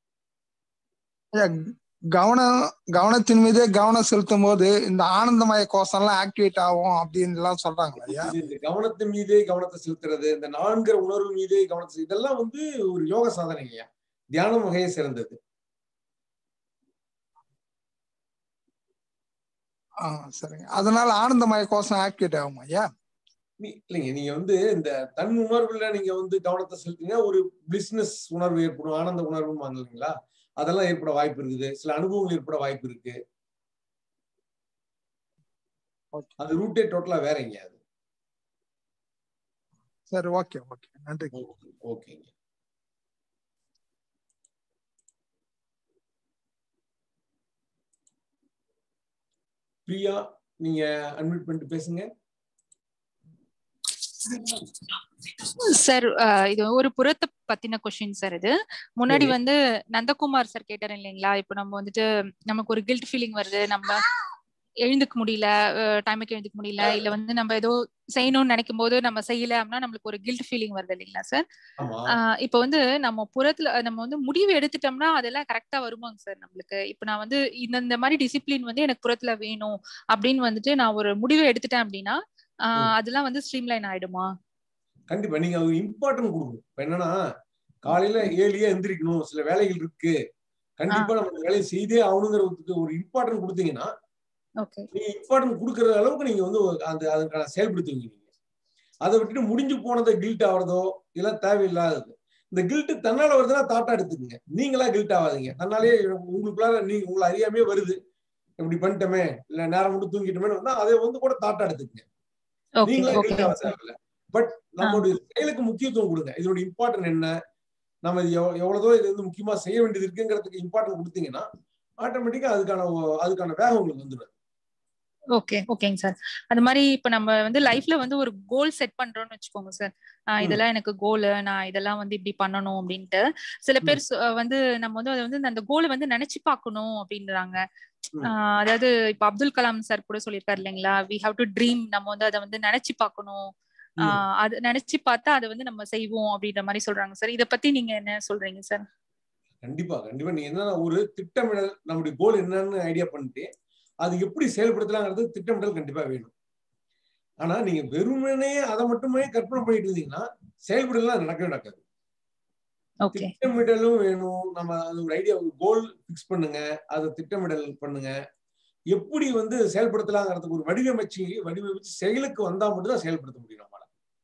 கவனத்தின் மீதே கவனம் செலுத்தும் போது இந்த ஆனந்தமய கோஷம் எல்லாம் ஆக்டிவேட் ஆகும் அப்படின்னு எல்லாம் சொல்றாங்களா? இந்த கவனத்தின் மீதே கவனத்தை செலுத்துறது, இந்த நான்கிற உணர்வு மீதே கவனத்தை, இதெல்லாம் வந்து ஒரு யோக சாதனைங்க, தியானம் வகையை சிறந்தது. சரிங்க. அதனால ஆனந்தமய கோஷம் ஆக்டிவேட் ஆகும் ஐயா? இல்லைங்க, நீங்க வந்து இந்த தன் உணர்வுல நீங்க வந்து கவனத்தை செலுத்தீங்கன்னா ஒரு பிசினஸ் உணர்வு ஏற்படும், ஆனந்த உணர்வு இல்லைங்களா, அதெல்லாம் ஏற்பட வாய்ப்பு இருக்குது, சில அனுபவங்கள் ஏற்பட வாய்ப்பு இருக்கு. அது ரூட்டே டோட்டலா வேறங்க. அது சரி, ஓகே ஓகே, நன்றி. ஓகேங்க. பிரியா, நீங்க அன்மியூட் பண்ணிட்டு பேசுங்க. சார், இது ஒரு புறத்தை பத்தின கொஸ்டின் சார். இது முன்னாடி வந்து நந்தகுமார் சார் கேட்டாரு இல்லைங்களா, இப்ப நம்ம வந்துட்டு நமக்கு ஒரு கில்ட் ஃபீலிங் வருது, நம்ம எழுந்துக்க முடியல, டைமுக்கு எழுந்துக்க முடியல, இல்ல வந்து நம்ம ஏதோ செய்யணும்னு நினைக்கும் போது நம்ம செய்யல அப்படின்னா நம்மளுக்கு ஒரு கில்ட் ஃபீலிங் வருது இல்லைங்களா சார். இப்ப வந்து நம்ம புறத்துல நம்ம வந்து முடிவு எடுத்துட்டோம்னா அதெல்லாம் கரெக்டா வருமாங்க சார் நம்மளுக்கு? இப்ப நான் வந்து இந்த மாதிரி டிசிப்ளின் வந்து எனக்கு புறத்துல வேணும் அப்படின்னு வந்துட்டு நான் ஒரு முடிவை எடுத்துட்டேன் அப்படின்னா அதெல்லாம் வந்து ஸ்ட்ரீம்லைன் ஆயிடுமா? கண்டிப்பா. நீங்க அது இம்பார்ட்டன்ட் கொடுக்கணும். இப்ப என்னன்னா, காலையில 7 எந்திரிக்கணும், சில வேலைகள் இருக்கு, கண்டிப்பா நம்ம வேலையை செய்தே ஆகணுங்கிறதுக்கு ஒரு இம்பார்ட்டன்ட் கொடுத்தீங்கன்னா, நீங்க இம்பார்ட்டன்ட் கொடுக்கற அளவுக்கு நீங்க வந்து அதுக்கான செயல்படுத்துவீங்க. நீங்க அதை விட்டுட்டு முடிஞ்சு போனதை கில்ட் ஆகிறதோ இதெல்லாம் தேவையில்லாதது. இந்த கில்ட் தன்னால வருதுன்னா தாட்டா எடுத்துக்கங்க, நீங்களா கில்ட் ஆகாதீங்க. தன்னாலே உங்களுக்குள்ளார நீங்க உங்களை அறியாமே வருது, இப்படி பண்ணிட்டோமே, இல்ல நேரம் மட்டும் தூங்கிட்டோமே வந்தா அதை வந்து கூட தாட்டா எடுத்துக்கங்க. நீங்களா கில்ட் ஆக தேவையில்லை. பட் நம்மளுடைய செயலுக்கு முக்கியத்துவம் கொடுங்க. இதோட இம்பார்ட்டன்ட் என்ன, நம்ம இது எவ்வளவு இது வந்து முக்கியமா செய்ய வேண்டியது இருக்குங்கிறதுக்கு இம்பார்ட்டன்ட் கொடுத்தீங்கன்னா ஆட்டோமேட்டிக்கா அதுக்கான வேகம் உங்களுக்கு வந்துடும். ஓகே, ஓகேங்க சார். அது மாதிரி இப்ப நம்ம வந்து லைஃப்ல வந்து ஒரு கோல் செட் பண்றோம்னு வச்சுக்கோங்க சார். இதெல்லாம் எனக்கு கோல், நான் இதெல்லாம் வந்து இப்படி பண்ணணும் அப்படின்ட்டு சில பேர் வந்து நம்ம வந்து அதை வந்து அந்த கோலை வந்து நினைச்சு பார்க்கணும் அப்படின்றாங்க. அதாவது இப்ப அப்துல் கலாம் சார் கூட சொல்லியிருக்காரு இல்லைங்களா, வி ஹாவ் டு ட்ரீம், நம்ம வந்து அதை வந்து நினைச்சு பார்க்கணும், அது நினைச்சு பார்த்தா அதை வந்து நம்ம செய்வோம் அப்படின்ற மாதிரி சொல்றாங்க சார். இத பத்தி நீங்க என்ன சொல்றீங்க சார்? கண்டிப்பா கண்டிப்பா. நீங்க என்ன ஒரு திட்டமிடல், நம்முடைய கோல் என்னன்னு ஐடியா பண்ணிட்டு அது எப்படி செயல்படுத்தலாங்கிறது திட்டமிடல் கண்டிப்பா வேணும். ஆனா நீங்க வெறுமனே அதை மட்டுமே கற்பனை பண்ணிட்டு இருந்தீங்கன்னா செயல்படலாம் நடக்காது. திட்டமிடலும் வேணும். நம்ம அது ஒரு ஐடியா, ஒரு கோல் பிக்ஸ் பண்ணுங்க, அதை திட்டமிடல் பண்ணுங்க, எப்படி வந்து செயல்படுத்தலாங்கிறதுக்கு ஒரு வடிவமைச்சு செயலுக்கு வந்தா மட்டும் தான் செயல்படுத்த முடியும் நம்மளால.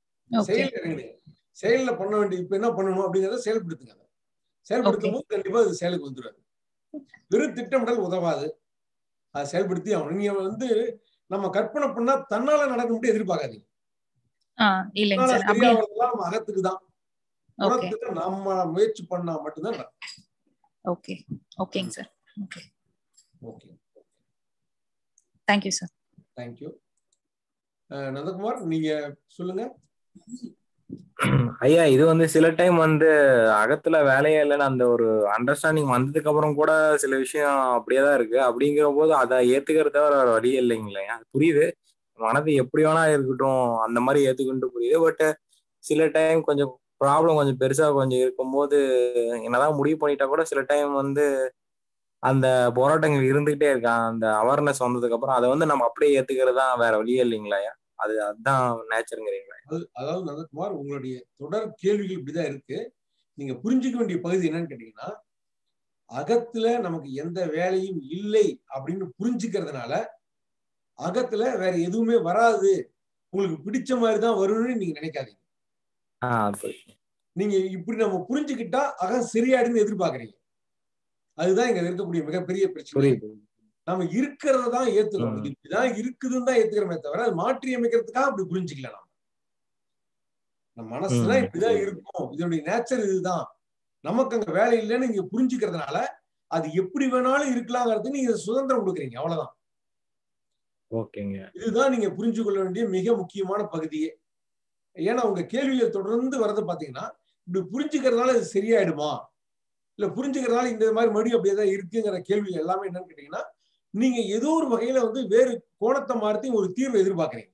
செயல்ல பண்ண வேண்டிய இப்ப என்ன பண்ணணும் அப்படிங்கறத செயல்படுத்துங்க. செயல்படுத்தும் போது கண்டிப்பா அது செயலுக்கு வந்துடாது. வெறும் திட்டமிடல் உதவாது, அதை செயல்படுத்தி ஆகணும். நீங்க வந்து நம்ம கற்பனை பண்ணா தன்னால நடக்க முடியும் எதிர்பார்க்காதீங்க. சரியாவதெல்லாம் நம்ம அகத்துக்கு தான், புறத்துக்கு நம்ம முயற்சி பண்ணா மட்டும்தான் நடக்கும். ஓகே, ஓகேங்க sir. Okay, okay, thank you sir. Thank you. Nandakumar, நீங்க சொல்லுங்க. ஐயா, இது வந்து சில டைம் வந்து அகத்துல வேலையே இல்லைன்னு அந்த ஒரு அண்டர்ஸ்டாண்டிங் வந்ததுக்கு அப்புறம் கூட சில விஷயம் அப்படியேதான் இருக்கு. அப்படிங்கிற போது அதை ஏத்துக்கிறத வேற வழி இல்லைங்களா? புரியுது, மனது எப்படி வேணா இருக்கட்டும் அந்த மாதிரி ஏத்துக்கிட்டு புரியுது. பட் சில டைம் கொஞ்சம் ப்ராப்ளம் கொஞ்சம் பெருசா கொஞ்சம் இருக்கும்போது என்னதான் முடிவு பண்ணிட்டா கூட சில டைம் வந்து அந்த போராட்டங்கள் இருந்துகிட்டே இருக்கான். அந்த அவேர்னஸ் வந்ததுக்கு அப்புறம் அதை வந்து நம்ம அப்படியே ஏத்துக்கிறது தான் வேற வழியே இல்லைங்களா? அதுதான் நேச்சருங்கிறீங்களா? அதாவது நந்தகுமார், உங்களுடைய தொடர் கேள்விகள் இப்படிதான் இருக்கு. நீங்க புரிஞ்சுக்க வேண்டிய பகுதி என்னன்னு கேட்டீங்கன்னா, அகத்துல நமக்கு எந்த வேலையும் இல்லை அப்படின்னு புரிஞ்சுக்கிறதுனால அகத்துல வேற எதுவுமே வராது, உங்களுக்கு பிடிச்ச மாதிரிதான் வரும்னு நீங்க நினைக்காதீங்க. நீங்க இப்படி நம்ம புரிஞ்சுக்கிட்டா அகம் சரியாடுன்னு எதிர்பார்க்கறீங்க. அதுதான் இங்க இருக்கக்கூடிய மிகப்பெரிய பிரச்சனை. நம்ம இருக்கிறத தான் ஏத்துக்கிறோம். இது இப்படிதான் இருக்குதுன்னு தான் ஏத்துக்கிறோமே தவிர அது மாற்றி அமைக்கிறதுக்காக அப்படி புரிஞ்சுக்கலாம். நம்ம மனசுதான் இப்படிதான் இருக்கும், இதனுடைய நேச்சர் இதுதான், நமக்கு அங்க வேலை இல்லைன்னு நீங்க புரிஞ்சுக்கிறதுனால அது எப்படி வேணாலும் இருக்கலாங்கிறது நீங்க சுதந்திரம் கொடுக்குறீங்க, அவ்வளவுதான். ஓகேங்க, இதுதான் நீங்க புரிஞ்சு கொள்ள வேண்டிய மிக முக்கியமான பகுதியே. ஏன்னா உங்க கேள்வியை தொடர்ந்து வரது பாத்தீங்கன்னா, இப்படி புரிஞ்சுக்கிறதுனால இது சரியாயிடுமா, இல்ல புரிஞ்சுக்கிறதுனால இந்த மாதிரி மறுபடியும் அப்படியேதான் இருக்குங்கிற கேள்வி எல்லாமே என்னன்னு கேட்டீங்கன்னா, நீங்க ஏதோ ஒரு வகையில வந்து வேறு கோணத்தை மாற்றி ஒரு தீர்வு எதிர்பார்க்கறீங்க.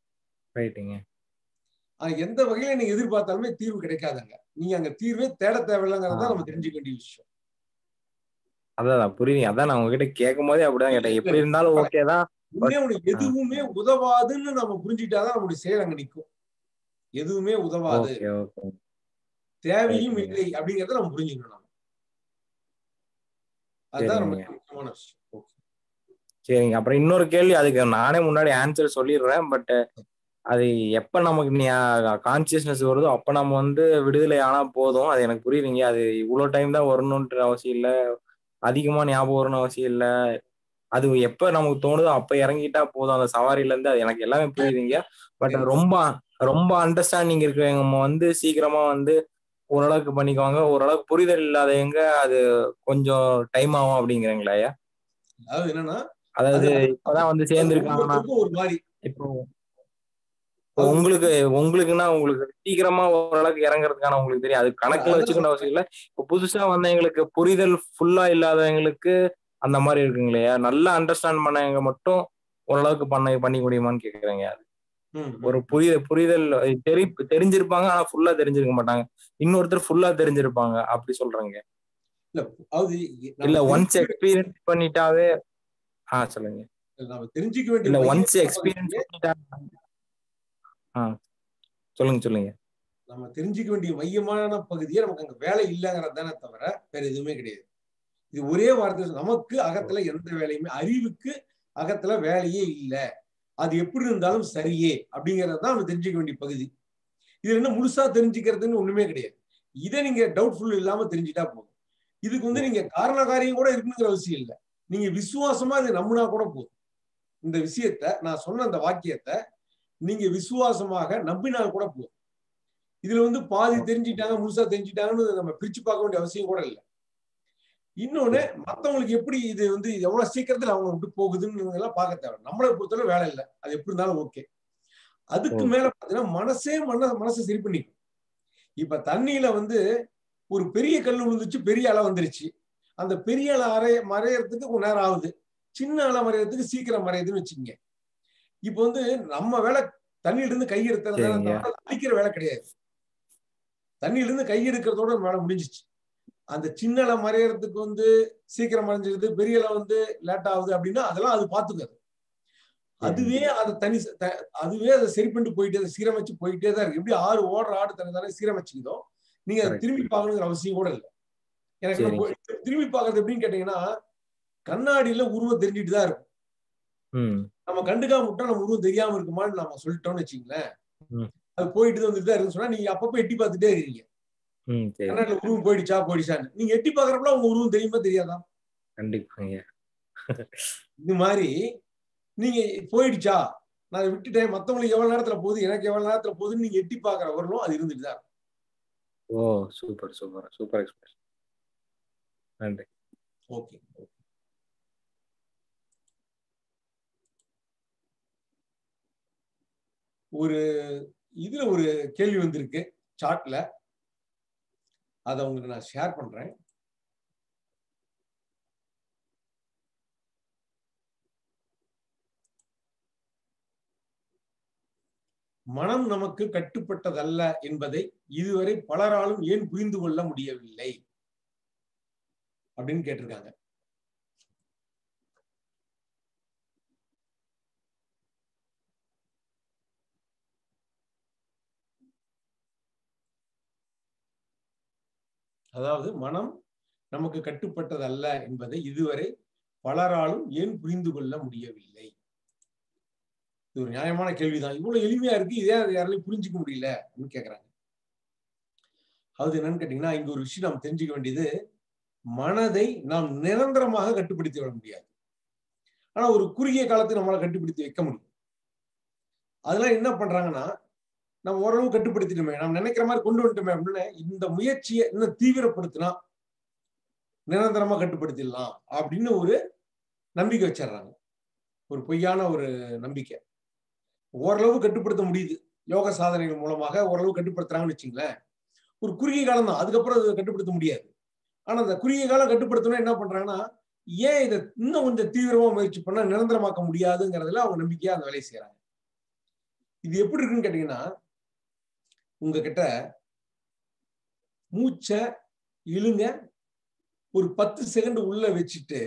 எந்த வகையில நீங்க எதிர்பார்த்தாலுமே தீர்வு கிடைக்காதுங்க. நீங்க அங்க தீர்வே தேட தேவையில்லைங்கிறத நம்ம தெரிஞ்சுக்க வேண்டிய விஷயம். அதான் புரியுது. அதான் நான் உங்ககிட்ட கேட்கும் போதே அப்படிதான் கேட்டேன். எப்படி இருந்தாலும் ஓகேதான், எதுவுமே உதவாதுன்னு நம்ம புரிஞ்சுக்கிட்டாதான் நம்மளுடைய செயல் அங்க நிற்கும். எதுவுமே உதவாது, தேவையும் இல்லை அப்படிங்கறத நம்ம புரிஞ்சுக்கணும். அதுதான் ரொம்ப முக்கியமான விஷயம். சரிங்க. அப்புறம் இன்னொரு கேள்வி, அதுக்கு நானே முன்னாடி ஆன்சர் சொல்லிடுறேன். பட் அது எப்ப நமக்கு கான்சியஸ்னஸ் வருதோ அப்ப நம்ம வந்து விடுதலை ஆனா போதும். அது எனக்கு புரியுதுங்க. அது இவ்வளவு டைம் தான் வரணும்ன்ற அவசியம் இல்ல, அதிகமா ஞாபகம் வரணும் அவசியம் இல்ல. அது எப்ப நமக்கு தோணுதோ அப்ப இறங்கிட்டா போதும் அந்த சவாரில இருந்து. அது எனக்கு எல்லாமே புரியுதுங்க. பட் ரொம்ப ரொம்ப அண்டர்ஸ்டாண்டிங் இருக்கிறவங்க வந்து சீக்கிரமா வந்து ஓரளவுக்கு பண்ணிக்குவாங்க, ஓரளவுக்கு புரிதல் இல்லாதவங்க அது கொஞ்சம் டைம் ஆகும் அப்படிங்கிறீங்களா ஐயா? அதாவது என்னன்னா, அதாவது இப்பதான் வந்து சேர்ந்துருக்காங்கன்னா ஒரு மாதிரி இப்போ உங்களுக்குன்னா உங்களுக்கு சீக்கிரமா ஓரளவுக்கு இறங்குறதுக்கான உங்களுக்கு தெரியும், அது கணக்குல வச்சுக்கணும் அவசியம் இல்லை. இப்போ புதுசா வந்தவங்களுக்கு புரிதல் ஃபுல்லா இல்லாதவங்களுக்கு அந்த மாதிரி இருக்குங்களையா, நல்லா அண்டர்ஸ்டாண்ட் பண்ணவங்க மட்டும் ஓரளவுக்கு பண்ணிக்க முடியுமான்னு கேக்குறேங்க. அது ஒரு புரிதல் தெரிஞ்சிருப்பாங்க ஆனா ஃபுல்லா தெரிஞ்சிருக்க மாட்டாங்க, இன்னொருத்தர் ஃபுல்லா தெரிஞ்சிருப்பாங்க, அப்படி சொல்றேங்க. இல்ல ஒன்ஸ் எக்ஸ்பீரியன்ஸ் பண்ணிட்டாவே சொல்லுங்க. நம்ம தெரிஞ்சுக்க வேண்டிய இல்ல ஒன்ஸ் எக்ஸ்பீரியன்ஸ் பண்ணிட்டா சொல்லுங்க. நம்ம தெரிஞ்சுக்க வேண்டிய மையமான பகுதியே நமக்கு அங்க வேலை இல்லைங்கிறது தானே தவிர வேற எதுவுமே கிடையாது. இது ஒரே வார்த்தை, நமக்கு அகத்துல எந்த வேலையுமே, அறிவுக்கு அகத்துல வேலையே இல்லை, அது எப்படி இருந்தாலும் சரியே அப்படிங்கறதுதான் நம்ம தெரிஞ்சுக்க வேண்டிய பகுதி. இது என்ன முழுசா தெரிஞ்சுக்கிறதுன்னு ஒண்ணுமே கிடையாது. இதை நீங்க டவுட்ஃபுல் இல்லாம தெரிஞ்சுட்டா போதும். இதுக்கு வந்து நீங்க காரண காரியம் கூட இருக்குங்கிற அவசியம் இல்லை, நீங்க விசுவாசமா இதை நம்பினா கூட போதும். இந்த விஷயத்த நான் சொன்ன அந்த வாக்கியத்தை நீங்க விசுவாசமாக நம்பினால் கூட போதும். இதுல வந்து பாதி தெரிஞ்சுட்டாங்க முழுசா தெரிஞ்சுட்டாங்கன்னு நம்ம பிரிச்சு பார்க்க வேண்டிய அவசியம் கூட இல்லை. இன்னொன்னு, மத்தவங்களுக்கு எப்படி இது வந்து எவ்வளவு சீக்கிரத்துல அவங்க விட்டு போகுதுன்னு எல்லாம் பார்க்க தேவை. நம்மளை பொறுத்தவரை வேலை இல்லை, அது எப்படி இருந்தாலும் ஓகே. அதுக்கு மேல பாத்தீங்கன்னா மனசை சரி பண்ணிக்கும். இப்ப தண்ணியில வந்து ஒரு பெரிய கல் விழுந்துச்சு, பெரிய அலை வந்துருச்சு. அந்த பெரிய அலை மறையறதுக்கு கொஞ்ச நேரம் ஆகுது, சின்ன அலை மறையறதுக்கு சீக்கிரம் மறையுதுன்னு வச்சுக்கோங்க. இப்ப வந்து நம்ம வேலை தண்ணியில இருந்து கை எடுத்துறதுனால அழிக்கிற வேலை கிடையாது. தண்ணியில இருந்து கை எடுக்கிறதோட வேலை முடிஞ்சிச்சு. அந்த சின்ன அலை மறையறதுக்கு வந்து சீக்கிரம் மறைஞ்சிருது, பெரிய அலை வந்து லேட் ஆகுது அப்படின்னா அதெல்லாம் அது பாத்துக்காது. அதுவே அதை சரி பண்ணிட்டு போயிட்டே, சீரமைச்சு போயிட்டே தான் இருக்கு. எப்படி ஆறு ஓடுற ஆடு தானே சீரமைச்சுக்கிதோ, நீங்க அதை திரும்பி பார்க்கணுங்கிற அவசியம் கூட இல்லை. எனக்கு திரும்பி பார்க்கறது எப்படின்னு கேட்டீங்கன்னா, கண்ணாடியில உருவம் தெரிஞ்சுட்டு தான் இருக்கும். நம்ம கண்டுக்காம விட்டா நம்ம உருவம் தெரியாம இருக்குமான்னு நம்ம சொல்லிட்டோம்னு வச்சுங்களேன், அது போயிட்டு வந்துட்டு தான் இருக்குன்னு சொன்னா நீங்க அப்பப்ப எட்டி பார்த்துட்டே இருக்கீங்க. கண்ணாடியில உருவம் போயிடுச்சான்னு நீங்க எட்டி பாக்குறப்பல உங்க உருவம் தெரியுமா தெரியாதா? கண்டிப்பாங்க. இது மாதிரி நீங்க போயிடுச்சா, நான் விட்டுட்டேன், மத்தவங்களுக்கு எவ்வளவு நேரத்துல போகுது, எனக்கு எவ்வளவு நேரத்துல போகுதுன்னு நீங்க எட்டி பாக்குற வரலும் அது இருந்துட்டு தான். ஓ சூப்பர் சூப்பர் சூப்பர் எக்ஸ்பிரஷன். நன்றி. ஓகே. ஒரு இதுல ஒரு கேள்வி வந்திருக்கு சாட்ல, அதை உங்களுக்கு நான் ஷேர் பண்றேன். மனம் நமக்கு கட்டுப்பட்டதல்ல என்பதை இதுவரை பலராலும் ஏன் புரிந்து கொள்ள முடியவில்லை அப்படின்னு கேட்டிருக்காங்க. அதாவது மனம் நமக்கு கட்டுப்பட்டதல்ல என்பதை இதுவரை பலராலும் ஏன் புரிந்து கொள்ள முடியவில்லை. இது ஒரு நியாயமான கேள்விதான். இவ்வளவு எளிமையா இருக்கு, இதே யாராலையும் புரிஞ்சுக்க முடியல அப்படின்னு கேக்குறாங்க. அது என்னன்னு கேட்டீங்கன்னா, இங்க ஒரு விஷயம் நாம் தெரிஞ்சுக்க வேண்டியது, மனதை நாம் நிரந்தரமாக கட்டுப்படுத்தி விட முடியாது, ஆனா ஒரு குறுகிய காலத்தை நம்மளால கட்டுப்படுத்தி வைக்க முடியும். அதெல்லாம் என்ன பண்றாங்கன்னா, நம்ம ஓரளவு கட்டுப்படுத்திட்டோமே, நம்ம நினைக்கிற மாதிரி கொண்டு வந்துட்டோமே அப்படின்னு இந்த முயற்சியை இன்னும் தீவிரப்படுத்தினா நிரந்தரமா கட்டுப்படுத்திடலாம் அப்படின்னு ஒரு நம்பிக்கை வச்சிடறாங்க. ஒரு பொய்யான ஒரு நம்பிக்கை. ஓரளவு கட்டுப்படுத்த முடியுது, யோக சாதனைகள் மூலமாக ஓரளவு கட்டுப்படுத்துறாங்கன்னு வச்சுங்களேன். ஒரு குறுகிய காலம் தான், அதுக்கப்புறம் அதை கட்டுப்படுத்த முடியாது. ஆனா அந்த குறுகிய காலம் கட்டுப்படுத்தணும் என்ன பண்றாங்கன்னா, ஏன் இதை இன்னும் கொஞ்சம் தீவிரமா முயற்சி பண்ணா நிரந்தரமாக்க முடியாதுங்கிறதுல அவங்க நம்பிக்கையா அந்த வேலையை செய்யறாங்க. இது எப்படி இருக்குன்னு கேட்டீங்கன்னா, உங்ககிட்ட மூச்சை இழுங்க, ஒரு 10 செகண்ட் உள்ள வச்சுட்டு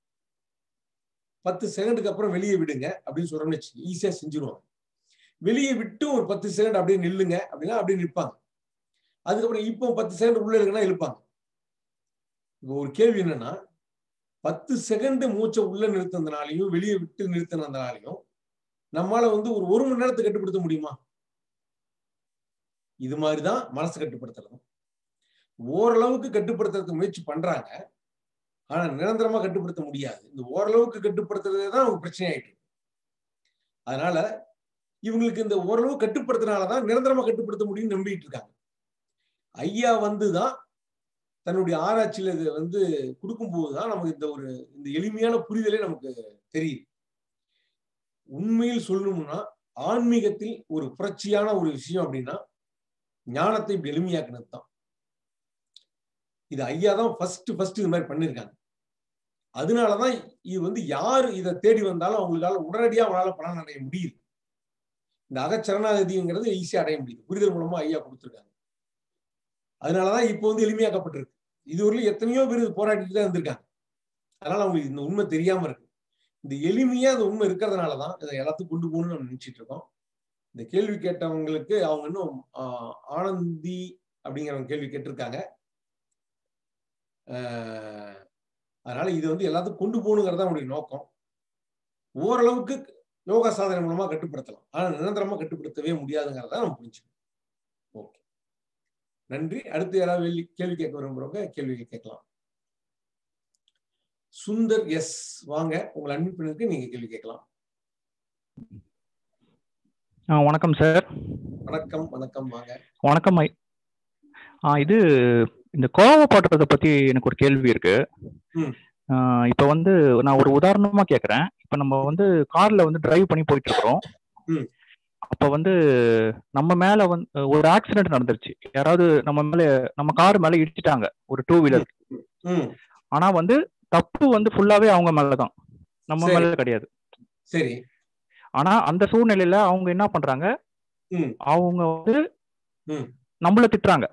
10 செகண்டுக்கு அப்புறம் வெளியே விடுங்க அப்படின்னு சொல்றோம்னு வச்சு ஈஸியா செஞ்சிருவாங்க. வெளியே விட்டு ஒரு 10 செகண்ட் அப்படியே நில்லுங்க அப்படின்னா அப்படியே நிற்பாங்க. அதுக்கப்புறம் இப்போ 10 செகண்ட் உள்ள இருக்குன்னா இழுப்பாங்க. இப்போ ஒரு கேள்வி என்னன்னா, 10 செகண்ட் மூச்சை உள்ள நிறுத்தினாலையும் வெளியே விட்டு நிறுத்தினாலையும் நம்மளால வந்து ஒரு மணி நேரத்தை கட்டுப்படுத்த முடியுமா? இது மாதிரிதான் மனசு கட்டுப்படுத்துறது. ஓரளவுக்கு கட்டுப்படுத்துறதுக்கு முயற்சி பண்றாங்க, ஆனா நிரந்தரமா கட்டுப்படுத்த முடியாது. இந்த ஓரளவுக்கு கட்டுப்படுத்துறதே தான் பிரச்சனை ஆயிட்டு. அதனால இவங்களுக்கு இந்த ஓரளவு கட்டுப்படுத்தினாலதான் நிரந்தரமா கட்டுப்படுத்த முடியும்னு நம்பிட்டு இருக்காங்க. ஐயா வந்துதான் தன்னுடைய ஆராய்ச்சியில இதை வந்து கொடுக்கும் போதுதான் நமக்கு இந்த எளிமையான புரிதலே நமக்கு தெரியுது. உண்மையில் சொல்லணும்னா ஆன்மீகத்தில் ஒரு புரட்சியான ஒரு விஷயம் அப்படின்னா ஞானத்தை எளிமையாக்குனது தான். இது ஐயா தான் ஃபர்ஸ்ட் இது மாதிரி பண்ணிருக்காங்க. அதனாலதான் இது வந்து யாரு இதை தேடி வந்தாலும் அவங்களால உடனடியா அவங்களால பலன் அடைய முடியுது. இந்த அகச்சரணாகதிங்கிறது ஈஸியா அடைய முடியுது. புரிதல் மூலமா ஐயா கொடுத்துருக்காங்க. அதனாலதான் இப்போ வந்து எளிமையாக்கப்பட்டிருக்கு. இதுவரையிலும் எத்தனையோ பேர் போராடிட்டு தான் இருந்திருக்காங்க. அதனால அவங்களுக்கு இந்த உண்மை தெரியாம இருக்கு. இந்த எளிமையா அந்த உண்மை இருக்கிறதுனாலதான் இதை எல்லாத்துக்கும் கொண்டு போகணும்னு நம்ம நினைச்சிட்டு இருக்கோம். இந்த கேள்வி கேட்டவங்களுக்கு அவங்க இன்னும் ஆனந்தி அப்படிங்கிறவங்க கேள்வி கேட்டிருக்காங்க. அதனால இதை வந்து எல்லாத்துக்கும் கொண்டு போகணுங்கிறதா அவங்களுடைய நோக்கம். ஓரளவுக்கு யோகா சாதனை மூலமா கட்டுப்படுத்தலாம், ஆனா நிரந்தரமா கட்டுப்படுத்தவே முடியாதுங்கிறத நம்ம புரிஞ்சுக்கணும். ஓகே, நன்றி. அடுத்து யாராவது கேள்வி கேட்க விரும்புறவங்க கேள்விகள் கேட்கலாம். சுந்தர் எஸ், வாங்க, உங்களை அட்மிட் பண்ணிருக்கு, நீங்க கேள்வி கேட்கலாம். வணக்கம் சார். வணக்கம். வணக்கம், வாங்க. வணக்கம். இது இந்த கோவப்படுறத பத்தி எனக்கு ஒரு கேள்வி இருக்கு. இப்ப வந்து நான் ஒரு உதாரணமா கேக்குறேன். இப்ப நம்ம வந்து கார்ல வந்து டிரைவ் பண்ணி போயிட்டு இருக்கிறோம். அப்ப வந்து நம்ம மேல வந்து ஒரு ஆக்சிடென்ட் நடந்துருச்சு. யாராவது நம்ம கார் மேல இடிச்சிட்டாங்க, ஒரு 2 வீலர். ஆனா வந்து தப்பு வந்து ஃபுல்லாவே அவங்க மேலதான், நம்ம மேல கிடையாது. சரி. ஆனா அந்த சூழ்நிலையில அவங்க என்ன பண்றாங்க, அவங்க வந்து நம்மள திட்டுறாங்க.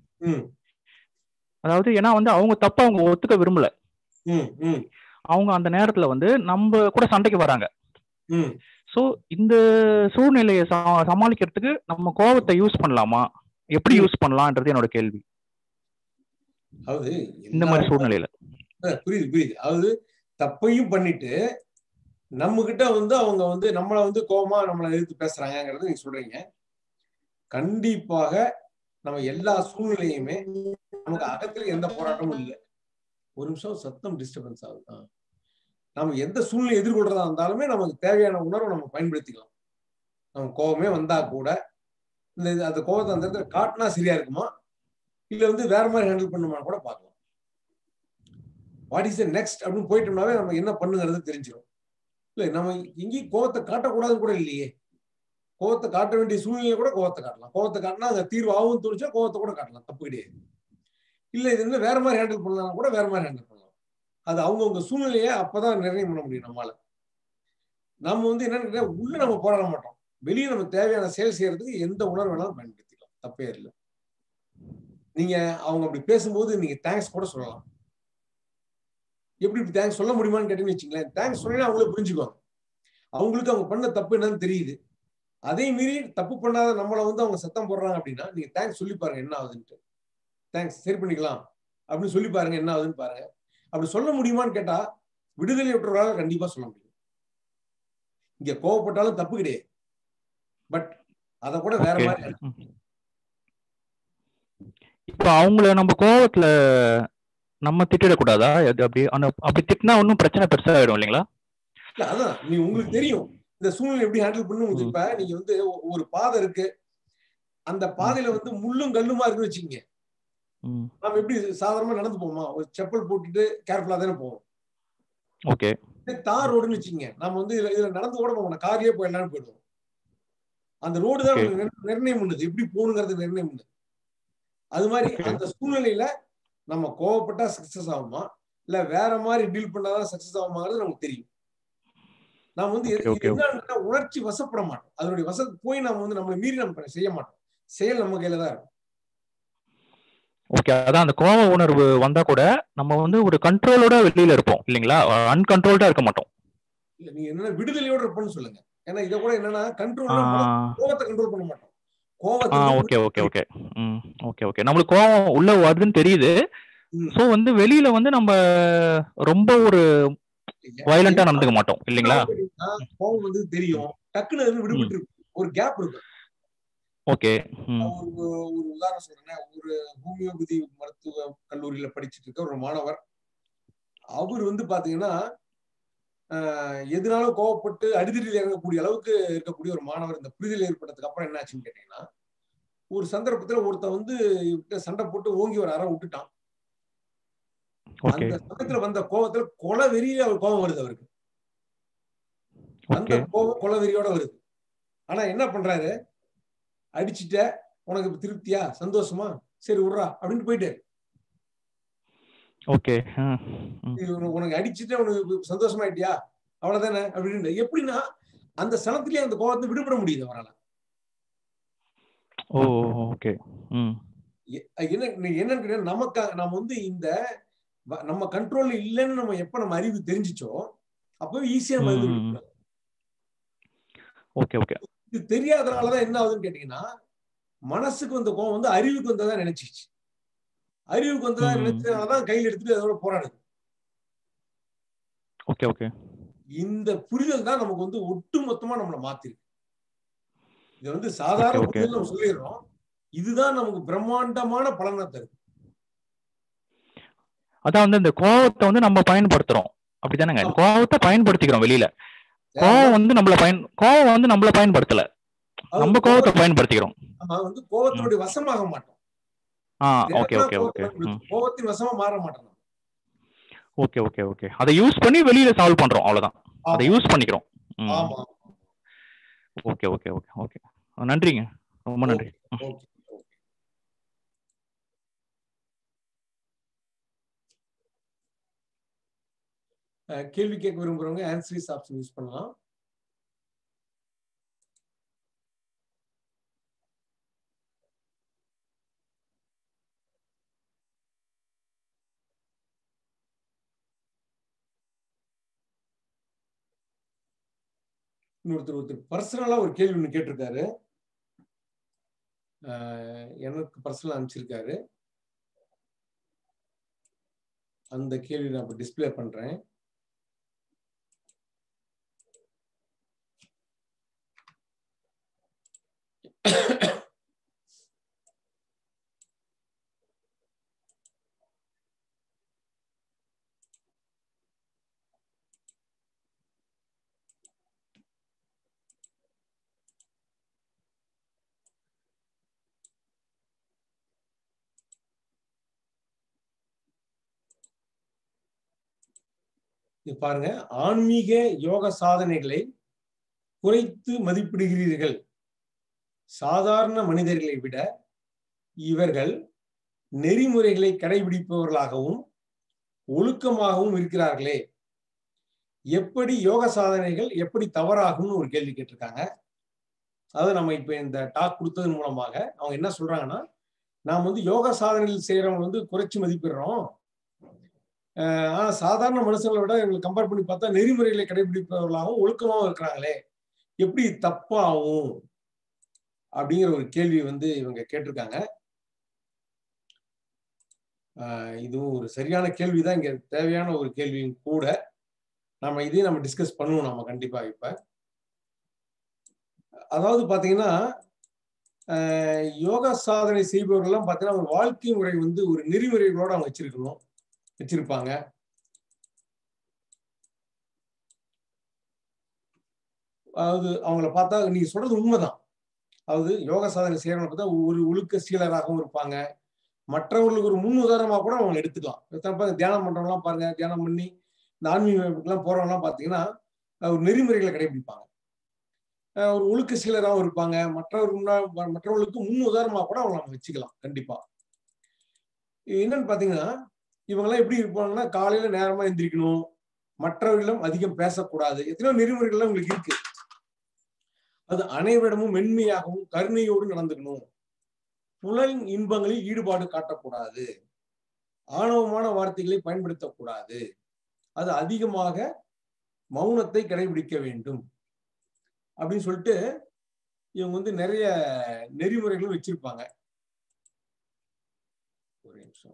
அதாவது ஏன்னா வந்து அவங்க தப்ப அவங்க ஒத்துக்க விரும்பல. அவங்க அந்த நேரத்துல வந்து நம்ம கூட சண்டைக்கு வராங்க. சோ இந்த சூழ்நிலையை சமாளிக்கிறதுக்கு நம்ம கோபத்தை யூஸ் பண்ணலாமா, எப்படி யூஸ் பண்ணலாம்ன்றது என்னோட கேள்வி. அதாவது இந்த மாதிரி சூழ்நிலையில புரியுது. அதாவது தப்பையும் பண்ணிட்டு நம்ம கிட்ட வந்து அவங்க வந்து நம்மளை வந்து கோபமா நம்மளை எதிர்த்து பேசுறாங்கிறது நீங்க சொல்றீங்க. கண்டிப்பாக நம்ம எல்லா சூழ்நிலையுமே நமக்கு அகத்துல எந்த போராட்டமும் இல்லை. ஒரு நிமிஷம் சத்தம் டிஸ்டர்பன்ஸ் ஆகுது. நம்ம எந்த சூழ்நிலை எதிர்கொள்றதா இருந்தாலுமே நமக்கு தேவையான உணர்வை நம்ம பயன்படுத்திக்கலாம். நம்ம கோபமே வந்தா கூட அந்த கோபத்தை அந்த இடத்துல காட்டினா சரியா இருக்குமா, இல்ல வந்து வேற மாதிரி ஹேண்டில் பண்ணுமான்னு கூட பார்க்கலாம். வாட் இஸ் த நெக்ஸ்ட் அப்படின்னு போயிட்டோம்னாவே நம்ம என்ன பண்ணுங்கிறது தெரிஞ்சிடும். இல்ல நம்ம எங்கேயும் கோபத்தை காட்டக்கூடாதுன்னு கூட இல்லையே. கோபத்தை காட்ட வேண்டிய சூழ்நிலையை கூட கோபத்தை காட்டலாம். கோபத்தை காட்டினா அங்க தீர்வு ஆகும் தோணுச்சா கோபத்தை கூட காட்டலாம், தப்பு கிடையாது. இல்ல இது என்ன வேற மாதிரி ஹேண்டில் பண்ணலாம் கூட வேற மாதிரி ஹேண்டில் பண்ணலாம். அது அவங்கவுங்க சூழ்நிலையை அப்பதான் நிர்ணயம் பண்ண முடியும் நம்மளால. நம்ம வந்து என்னன்னு உள்ள நம்ம போராட மாட்டோம், வெளியே நம்ம தேவையான செயல் செய்யறதுக்கு எந்த உணர்வு வேணாலும் பயன்படுத்திக்கலாம், தப்பே இல்லை. நீங்க அவங்க அப்படி பேசும்போது நீங்க தேங்க்ஸ் கூட சொல்லலாம். எப்படி இப்படி தேங்க்ஸ் சொல்ல முடியுமான்னு கேட்டீங்கன்னு வச்சுங்களேன், தேங்க்ஸ் சொன்னீங்கன்னா அவங்களே புரிஞ்சுக்குவாங்க. அவங்களுக்கு அவங்க பண்ண தப்பு என்னன்னு தெரியுது. அதே மீறி தப்பு பண்ணாத நம்மளை வந்து அவங்க சத்தம் போடுறாங்க அப்படின்னா நீங்க தேங்க்ஸ் சொல்லி பாருங்க என்ன ஆகுதுன்ட்டு. தேங்க்ஸ், சரி பண்ணிக்கலாம் அப்படின்னு சொல்லி பாருங்க என்ன ஆகுதுன்னு பாருங்க. அப்படி சொல்ல முடியுமான்னு கேட்டா விடுதலை விட்டுறவராக கண்டிப்பா சொல்ல முடியும். இங்க கோவப்பட்டாலும் தப்பு கிடையாது, பட் அத கூட வேற மாதிரி. இப்ப அவங்கள நம்ம கோவத்துல நம்ம திட்டிடக்கூடாதா? அப்படி திட்டினா ஒன்னும் பிரச்சனை பெருசா ஆயிடும் இல்லைங்களா? இல்ல அதான் உங்களுக்கு தெரியும் இந்த சூழ்நிலை எப்படி ஹேண்டில் பண்ணு. இப்ப நீங்க வந்து ஒரு பாதை இருக்கு, அந்த பாதையில வந்து முள்ளும் கல்லுமா இருக்குன்னு வச்சுக்கீங்க. நம்ம எப்படி சாதாரணமா நடந்து போவோமா, ஒரு செப்பல் போட்டுட்டு கேர்ஃபுல்லா தானே போவோம். ஓகே. தார் ரோடுன்னு வச்சுக்கீங்க, நம்ம வந்து இதுல நடந்து கூட போவோம், கார்லயே போயிடலாம்னு போயிடுவோம். அந்த ரோடு தான் நிர்ணயம் பண்ணுது எப்படி போகணுங்கிறது நிர்ணயம் பண்ணுது. அது மாதிரி அந்த சூழ்நிலையில நம்ம கோவப்பட்டா சக்சஸ் ஆகுமா இல்ல வேற மாதிரி டீல் பண்ணாதான் சக்சஸ் ஆகுமாங்கிறது நமக்கு தெரியும். நாம வந்து என்ன உணர்ச்சி வசப்பட மாட்டோம், அதனுடைய வசத்துக்கு போய் நாம வந்து நம்மளை மீறி நம்ம செய்ய மாட்டோம். செயல் நம்ம கையில தான் இருக்கும். ஓகே, அதான் அந்த கோப உணர்வு வந்தா கூட நம்ம வந்து ஒரு கண்ட்ரோலோட வெளியில இருப்போம் இல்லைங்களா, அன்கண்ட்ரோல்டா இருக்க மாட்டோம். இல்ல நீங்க என்ன விடுதலையோட இருப்போம்னு சொல்லுங்க. ஏன்னா இத கூட என்னன்னா கண்ட்ரோல், கோபத்தை கண்ட்ரோல் பண்ண மாட்டோம். Okay okay okay okay okay நம்மளுக்கு கோபம் உள்ள வருதுன்னு தெரியுது. சோ வந்து வெளியில வந்து நம்ம ரொம்ப ஒரு வயலண்டா நடந்துக்க மாட்டோம் இல்லைங்களா. கோபம் வந்து தெரியும், டக்குன்னு விடுபட்டு ஒரு கேப் இருக்கு. ஓகே, ஒரு உதாரணம் சொல்றேன். ஒரு ஹோமியோபதி மருத்துவ கல்லூரியில படிச்சுட்டு இருக்க ஒரு மாணவர், அவர் வந்து பாத்தீங்கன்னா எதுனாலும் கோவப்பட்டு அடிதடியில் இறங்கக்கூடிய அளவுக்கு இருக்கக்கூடிய ஒரு மாணவர் இந்த புரிதல் ஏற்பட்டதுக்கு அப்புறம் என்ன ஆச்சுன்னு கேட்டீங்கன்னா, ஒரு சந்தர்ப்பத்துல ஒருத்தன் வந்து சண்டை போட்டு ஓங்கி ஒரு அறை விட்டுட்டான். அந்த சமயத்துல வந்த கோபத்துல கொலை வெறியில அவர் கோபம் வருது அவருக்கு. அந்த கோபம் கொலை வெறியோட வருது. ஆனா என்ன பண்றாரு, அடிச்சுட்ட, உனக்கு திருப்தியா, சந்தோஷமா, சரி விடுறா அப்படின்னு போயிட்டாரு. உனக்கு அடிச்சுட்டு உனக்கு சந்தோஷமாயிட்டியா, அவ்வளவுதானே அப்படின்னு. எப்படின்னா அந்த சனத்திலேயே அந்த கோபத்தை விடுபட முடியுது அவரால். என்னன்னு நமக்கு நம்ம வந்து இந்த நம்ம கண்ட்ரோல்ல இல்லைன்னு நம்ம எப்ப நம்ம அறிவு தெரிஞ்சிச்சோ அப்பவே ஈஸியா நம்ம இது தெரியாதனாலதான் என்ன ஆகுதுன்னு கேட்டீங்கன்னா, மனசுக்கு வந்த கோபம் வந்து அறிவுக்கு வந்ததா நினைச்சிச்சு. அறிவுக்கு வந்ததா நினைச்சதுனாலதான் கையில் எடுத்துட்டு அதோட போராடுது. இந்த புரிதல் தான் நமக்கு வந்து ஒட்டு மொத்தமா நம்மளை மாத்திருக்கு. இது வந்து சாதாரண புரிதல் நம்ம சொல்லிடுறோம், இதுதான் நமக்கு பிரம்மாண்டமான பலனை தருது. அதான் வந்து இந்த கோபத்தை வந்து நம்ம பயன்படுத்துறோம், அப்படிதானங்க? கோபத்தை பயன்படுத்திக்கிறோம் வெளியில. கோபம் வந்து நம்மள பயன்படுத்தல, நம்ம கோபத்தை பயன்படுத்திக்கிறோம். வந்து கோபத்தினுடைய வசமாக மாட்டோம். கோபத்தின் வசமா மாற மாட்டோம். அதை யூஸ் பண்ணி வெளியில சால்வ் பண்றோம், அவ்வளவுதான். அதை யூஸ் பண்ணிக்கிறோம். நன்றிங்க, ரொம்ப நன்றி. கேள்வி கேட்க விரும்புறவங்க ஆன்சரிஸ் ஆப்ஷன் யூஸ் பண்ணலாம். ஒருத்தர் பர்சனலா ஒரு கேள்வி ஒண்ணு கேட்டிருக்காரு, எனக்கு பர்சனலா அனுப்பிச்சிருக்காரு. அந்த கேள்வி நான் இப்ப டிஸ்பிளே பண்றேன். பாருங்க, ஆன்மீக யோக சாதனைகளை குறைத்து மதிப்பிடுகிறீர்கள். சாதாரண மனிதர்களை விட இவர்கள் நெறிமுறைகளை கடைபிடிப்பவர்களாகவும் ஒழுக்கமாகவும் இருக்கிறார்களே, எப்படி யோக சாதனைகள் எப்படி தவறாகும்னு ஒரு கேள்வி கேட்டிருக்காங்க. அதாவது நம்ம இப்ப இந்த டாக் கொடுத்ததன் மூலமாக அவங்க என்ன சொல்றாங்கன்னா, நாம் வந்து யோக சாதனைகள் செய்யறவங்க வந்து குறைச்சு மதிப்பிடுறோம், ஆனா சாதாரண மனுஷங்களை விட இவங்களை கம்பேர் பண்ணி பார்த்தா நெறிமுறைகளை கடைபிடிப்பவர்களாகவும் ஒழுக்கமாகவும் இருக்கிறாங்களே, எப்படி தப்பாகும் அப்படிங்கிற ஒரு கேள்வி வந்து இவங்க கேட்டிருக்காங்க. இதுவும் ஒரு சரியான கேள்விதான், இங்க தேவையான ஒரு கேள்வியும் கூட. நம்ம இதையும் நம்ம டிஸ்கஸ் பண்ணுவோம் நம்ம கண்டிப்பா. இப்ப அதாவது பாத்தீங்கன்னா, யோகா சாதனை செய்பவர்கள்லாம் பாத்தீங்கன்னா ஒரு வாழ்க்கை முறை வந்து ஒரு நெறிமுறைகளோட அவங்க வச்சிருப்பாங்க. அதாவது அவங்கள பார்த்தா நீங்க சொல்றது உண்மைதான். அதாவது யோகா சாதனை செய்யறவங்களை பார்த்தா ஒரு ஒழுக்க சீலராகவும் இருப்பாங்க. மற்றவர்களுக்கு ஒரு முன் உதாரணமா கூட அவங்க எடுத்துக்கலாம். தியானம் பண்றவங்கலாம் பாருங்க, தியானம் பண்ணி இந்த ஆன்மீகெல்லாம் போறவங்கலாம் பாத்தீங்கன்னா ஒரு நெறிமுறைகளை கடைபிடிப்பாங்க, ஒரு ஒழுக்க சீலராகவும் இருப்பாங்க. மற்றவர்களுக்கு முன் உதாரணமா கூட அவங்க நம்ம வச்சுக்கலாம் கண்டிப்பா. என்னன்னு பாத்தீங்கன்னா, இவங்கெல்லாம் எப்படி இருப்பாங்கன்னா, காலையில நேரமா எந்திரிக்கணும், மற்றவர்களும் அதிகம் பேசக்கூடாது, எத்தனையோ நெறிமுறைகள்லாம் உங்களுக்கு இருக்கு. அது அனைவரிடமும் மென்மையாகவும் கருணையோடு நடந்துக்கணும், புலன் இன்பங்களில் ஈடுபாடு காட்டக்கூடாது, ஆணவமான வார்த்தைகளை பயன்படுத்தக்கூடாது, அது அதிகமாக மௌனத்தை கடைபிடிக்க வேண்டும் அப்படின்னு சொல்லிட்டு இவங்க வந்து நிறைய நெறிமுறைகளும் வச்சிருப்பாங்க. ஒரு நிமிஷம்.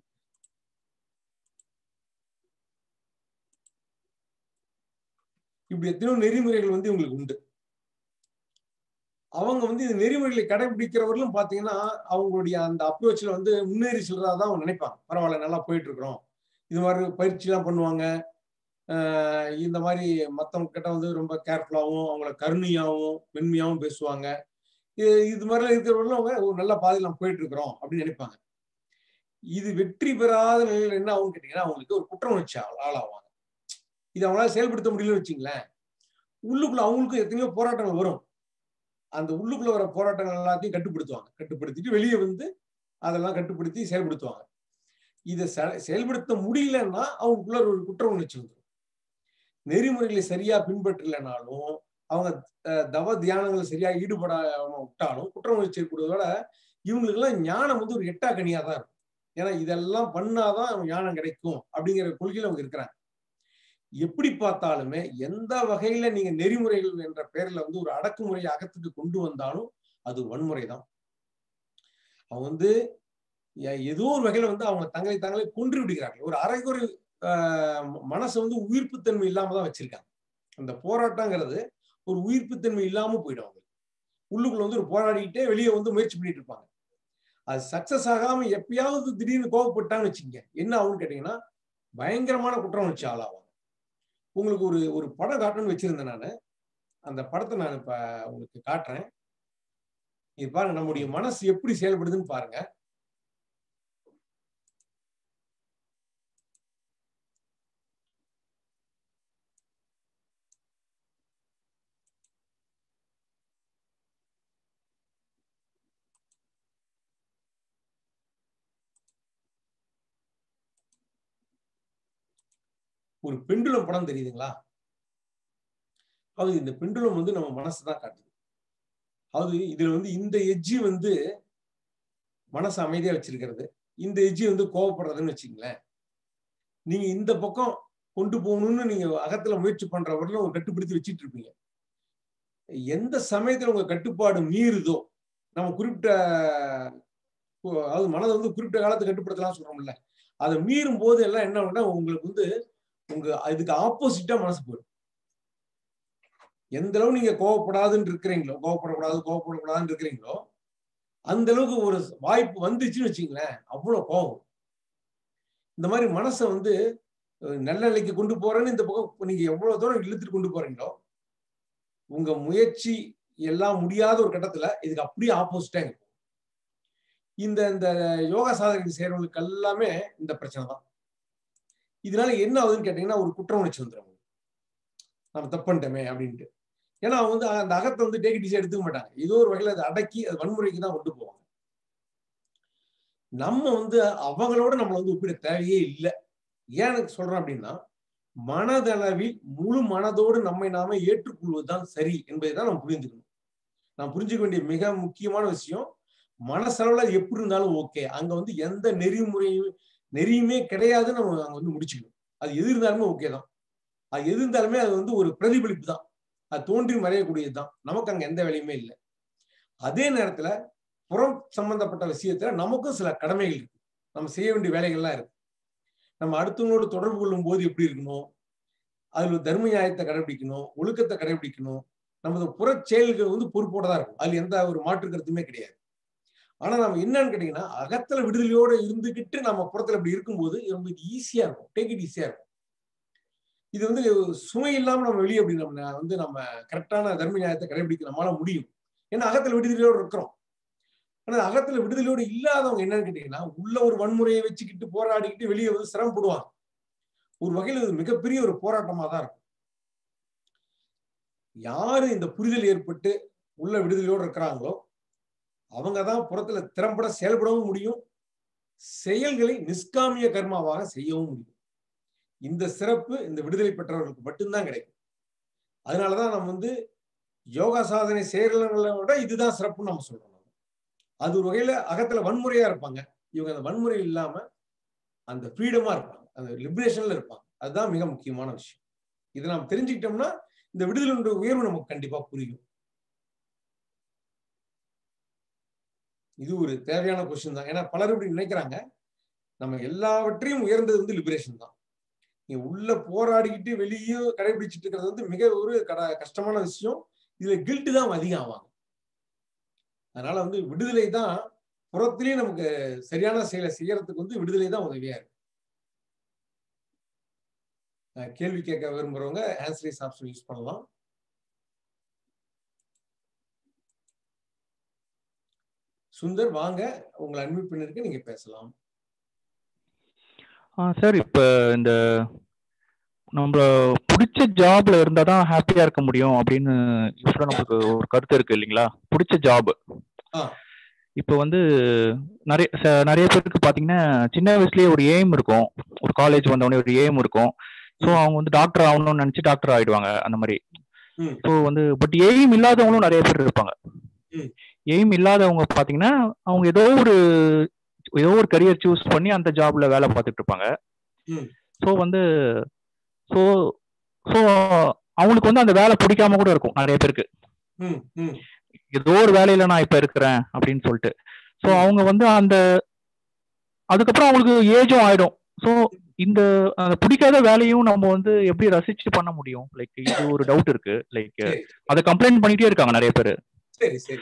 இப்படி எத்தனையோ நெறிமுறைகள் வந்து இவங்களுக்கு உண்டு. அவங்க வந்து இந்த நெறிமுறைகளை கடைபிடிக்கிறவர்களும் பாத்தீங்கன்னா அவங்களுடைய அந்த அப்ரோச்ல வந்து முன்னேறி செல்றதான் அவங்க நினைப்பாங்க. பரவாயில்ல, நல்லா போயிட்டு இருக்கிறோம், இது மாதிரி பயிற்சி எல்லாம் பண்ணுவாங்க, இந்த மாதிரி மற்றவங்க கிட்ட வந்து ரொம்ப கேர்ஃபுல்லாகவும் அவங்கள கருணையாகவும் மென்மையாகவும் பேசுவாங்க. இது மாதிரிலாம் இருக்கிறவங்களும் அவங்க ஒரு நல்ல பாதையில் நம்ம போயிட்டு இருக்கிறோம் அப்படின்னு நினைப்பாங்க. இது வெற்றி பெறாத நிலையில் என்ன ஆகும் கேட்டீங்கன்னா அவங்களுக்கு ஒரு குற்ற உணர்ச்சி ஆளாவாங்க. இது அவங்களால செயல்படுத்த முடியலன்னு வச்சுங்களேன், உள்ளுக்குள்ள அவங்களுக்கும் எத்தனையோ போராட்டங்கள் வரும். அந்த உள்ளுக்குள்ள வர போராட்டங்கள் எல்லாத்தையும் கட்டுப்படுத்துவாங்க. கட்டுப்படுத்திட்டு வெளியே வந்து அதெல்லாம் கட்டுப்படுத்தி செயல்படுத்துவாங்க. இதை செயல்படுத்த முடியலன்னா அவங்களுக்குள்ள ஒரு குற்ற உணர்ச்சி வந்துடும். நெறிமுறைகளை சரியா பின்பற்றலைனாலும் அவங்க தவ தியானங்களை சரியா ஈடுபடாம விட்டாலும் குற்ற உணர்ச்சி ஏற்படுவதோட இவங்களுக்கு எல்லாம் ஞானம் வந்து ஒரு எட்டா கனியா தான் இருக்கும். ஏன்னா இதெல்லாம் பண்ணாதான் ஞானம் கிடைக்கும் அப்படிங்கிற கொள்கையில அவங்க இருக்கிறாங்க. எப்படி பார்த்தாலுமே எந்த வகையில நீங்க நெறிமுறைகள் என்ற பெயர்ல வந்து ஒரு அடக்குமுறையை அகத்துக்கு கொண்டு வந்தாலும் அது வன்முறை தான். அவங்க வந்து ஏதோ ஒரு வகையில வந்து அவங்க தங்களை கொன்று விடுகிறார்கள். ஒரு அரைக்குறை மனசை வந்து உயிர்ப்புத்தன்மை இல்லாம தான் வச்சிருக்காங்க. அந்த போராட்டங்கிறது ஒரு உயிர்ப்புத்தன்மை இல்லாம போயிடும். அவங்க உள்ளுக்குள்ள வந்து ஒரு போராடிக்கிட்டே வெளியே வந்து முயற்சி பண்ணிட்டு இருப்பாங்க. அது சக்சஸ் ஆகாம எப்பயாவது திடீர்னு கோவப்பட்டான்னு வச்சுக்கோங்க, என்ன ஆகும்னு கேட்டீங்கன்னா பயங்கரமான குற்ற உணர்ச்சி ஆளாவாங்க. உங்களுக்கு ஒரு படம் காட்டணும்னு வச்சிருந்தேன் நான். அந்த படத்தை நான் இப்ப உங்களுக்கு காட்டுறேன். இது பாருங்க, நம்முடைய மனசு எப்படி செயல்படுதுன்னு பாருங்க. ஒரு பெண்டுலம் படம் தெரியுதுங்களா? அது இந்த பெண்டுலம் வந்து நம்ம மனசு தான் காட்டுது. அது இதுல வந்து இந்த எட்ஜி வந்து மனசு அமைதியா வச்சிருக்கிறது, இந்த எட்ஜி வந்து கோவப்படுறதுன்னு வச்சுங்களேன். நீங்க இந்த பக்கம் கொண்டு போகணும்னு நீங்க அகத்துல முயற்சி பண்றவரையும் ஒரு கட்டுப்படுத்தி வச்சுட்டு இருப்பீங்க. எந்த சமயத்துல உங்க கட்டுப்பாடு மீறுதோ, நம்ம குறிப்பிட்ட அதாவது மனதை வந்து குறிப்பிட்ட காலத்தை கட்டுப்படுத்தலாம் சொல்றோம்ல, அதை மீறும் போது எல்லாம் என்ன ஆகும்னா உங்களுக்கு வந்து உங்க இதுக்கு ஆப்போசிட்டா மனசு போயிடும். எந்த அளவு நீங்க கோவப்படாதுன்னு இருக்கிறீங்களோ, கோவப்படக்கூடாதுன்னு இருக்கிறீங்களோ, அந்த அளவுக்கு ஒரு வாய்ப்பு வந்துச்சுன்னு வச்சுங்களேன், அவ்வளவு கோபம். இந்த மாதிரி மனசை வந்து நல்ல நிலைக்கு கொண்டு போறேன்னு இந்த பக்கம் நீங்க எவ்வளவு தூரம் இழுத்துட்டு கொண்டு போறீங்களோ, உங்க முயற்சி எல்லாம் முடியாத ஒரு கட்டத்துல இதுக்கு அப்படியே ஆப்போசிட்டா இருக்கும். இந்த யோகா சாதனை செய்யறவங்களுக்கு எல்லாமே இந்த பிரச்சனை தான். இதனால என்ன ஆகுதுன்னு கேட்டீங்கன்னா ஒரு குற்ற உணர்ச்சி வந்துடும், நம்ம தப்புட்டோமே அப்படின்ட்டு. ஏன்னா அவங்க வந்து அந்த அகத்தை வந்து டேக் இட் ஈஸியா எடுத்துக்க மாட்டாங்க. ஏதோ ஒரு வகையில அதை அடக்கி அது வன்முறைக்கு தான் கொண்டு போவாங்க. நம்ம வந்து அவங்களோட நம்மளை வந்து ஒப்பிட தேவையே இல்லை. ஏன் எனக்கு சொல்றேன் அப்படின்னா, மனதளவில் முழு மனதோடு நம்மை நாம ஏற்றுக்கொள்வதுதான் சரி என்பதை தான் நம்ம புரிஞ்சுக்கணும். நான் புரிஞ்சுக்க வேண்டிய மிக முக்கியமான விஷயம், மனசளவுல எப்படி இருந்தாலும் ஓகே, அங்க வந்து எந்த நெறியுமே கிடையாதுன்னு நம்ம அங்க வந்து முடிச்சுக்கணும். அது எது இருந்தாலுமே ஓகே தான். அது எது இருந்தாலுமே அது வந்து ஒரு பிரதிபலிப்பு தான், அது தோன்றி மறையக்கூடியது தான். நமக்கு அங்க எந்த வேலையுமே இல்லை. அதே நேரத்துல புறம் சம்பந்தப்பட்ட விஷயத்துல நமக்கும் சில கடமைகள் இருக்கு, நம்ம செய்ய வேண்டிய வேலைகள்லாம் இருக்கு. நம்ம அடுத்தவங்களோட தொடர்பு கொள்ளும் போது எப்படி இருக்கணும், அதுல தர்ம நியாயத்தை கடைபிடிக்கணும், ஒழுக்கத்தை கடைபிடிக்கணும். நமது புற செயல்கள் வந்து பொறுப்போட தான் இருக்கும், அதுல எந்த ஒரு மாற்று கருத்துமே கிடையாது. ஆனா நம்ம என்னன்னு கேட்டீங்கன்னா, அகத்துல விடுதலையோட இருந்துகிட்டு நம்ம புறத்துல இப்படி இருக்கும்போது ரொம்ப ஈஸியா இருக்கும், டேக் இட் ஈஸியா இருக்கும். இது வந்து சுமை இல்லாம நம்ம வெளியே அப்படி நம்ம கரெக்டான தர்ம நியாயத்தை கடைபிடிக்க நம்மளால முடியும். ஏன்னா அகத்துல விடுதலையோடு இருக்கிறோம். ஆனா அகத்துல விடுதலையோடு இல்லாதவங்க என்னன்னு கேட்டீங்கன்னா, உள்ள ஒரு வன்முறையை வச்சுக்கிட்டு போராடிக்கிட்டு வெளியே வந்து சிரமப்படுவாங்க. ஒரு வகையில் இது மிகப்பெரிய ஒரு போராட்டமா தான் இருக்கும். யாரு இந்த புரிதல் ஏற்பட்டு உள்ள விடுதலையோடு இருக்கிறாங்களோ அவங்கதான் புறத்துல திறம்பட செயல்படவும் முடியும், செயல்களை நிஷ்காமிய கர்மாவாக செய்யவும் முடியும். இந்த சிறப்பு இந்த விடுதலை பெற்றவர்களுக்கு மட்டும்தான் கிடைக்கும். அதனாலதான் நம்ம வந்து யோகா சாதனை செய்யறவங்களை விட இதுதான் சிறப்புன்னு நம்ம சொல்றோம். அது ஒரு வகையில அகத்துல வன்முறையா இருப்பாங்க, இவங்க அந்த வன்முறை இல்லாம அந்த ஃப்ரீடமா இருப்பாங்க, அந்த லிபரேஷன்ல இருப்பாங்க. அதுதான் மிக முக்கியமான விஷயம். இதை நாம் தெரிஞ்சுக்கிட்டோம்னா இந்த விடுதலை உயர்வு நமக்கு கண்டிப்பா புரியும். இது ஒரு தேவையான கொஸ்டின் தான். ஏன்னா பலர் இப்படி நினைக்கிறாங்க, நம்ம எல்லாவற்றையும் உயர்ந்தது வந்து லிபரேஷன் தான். நீங்க உள்ள போராடிக்கிட்டு வெளியே கடைபிடிச்சிட்டு இருக்கிறது வந்து மிக ஒரு கஷ்டமான விஷயம். இதுல கில்ட்டு தான் அதிகம் ஆவாங்க. அதனால வந்து விடுதலை தான் புறத்திலேயே நமக்கு சரியான செயலை செய்யறதுக்கு வந்து விடுதலை தான் உதவியா இருக்கு. கேள்வி கேட்க விரும்புறவங்க ஹேண்ட் ரைஸ் ஆப்ஷன் யூஸ் பண்ணலாம். சுந்தர் வாங்க, உங்களை அட்மிட் பண்ணிருக்க, நீங்க பேசலாம். சார், இப்ப இந்த நம்ம பிடிச்ச ஜாப்ல இருந்தாதான் ஹாப்பியா இருக்க முடியும் அப்படின்னு யூஸ்வலா நமக்கு ஒரு கருத்து இருக்கு இல்லைங்களா? பிடிச்ச ஜாப். இப்ப வந்து நிறைய பேருக்கு பாத்தீங்கன்னா சின்ன வயசுலயே ஒரு எய்ம் இருக்கும், ஒரு காலேஜ் வந்தவொடனே ஒரு எய்ம் இருக்கும். ஸோ அவங்க வந்து டாக்டர் ஆகணும்னு நினைச்சு டாக்டர் ஆயிடுவாங்க அந்த மாதிரி. ஸோ வந்து பட் எய்ம் இல்லாதவங்களும் நிறைய பேர் இருப்பாங்க. எய்ம் இல்லாதவங்க பாத்தீங்கன்னா அவங்க ஏதோ ஒரு கரியர் சூஸ் பண்ணி அந்த ஜாப்ல வேலை பார்த்துட்டு இருப்பாங்க. ஸோ வந்து ஸோ அவங்களுக்கு வந்து அந்த வேலை பிடிக்காம கூட இருக்கும் நிறைய பேருக்கு. ஏதோ ஒரு வேலையில நான் இப்ப இருக்கிறேன் அப்படின்னு சொல்லிட்டு. ஸோ அவங்க வந்து அதுக்கப்புறம் அவங்களுக்கு ஏஜும் ஆயிடும். ஸோ இந்த பிடிக்காத வேலையும் நம்ம வந்து எப்படி ரசிச்சு பண்ண முடியும்? லைக் இது ஒரு டவுட் இருக்கு. லைக் அதை கம்ப்ளைண்ட் பண்ணிட்டே இருக்காங்க நிறைய பேரு. சரி சரி,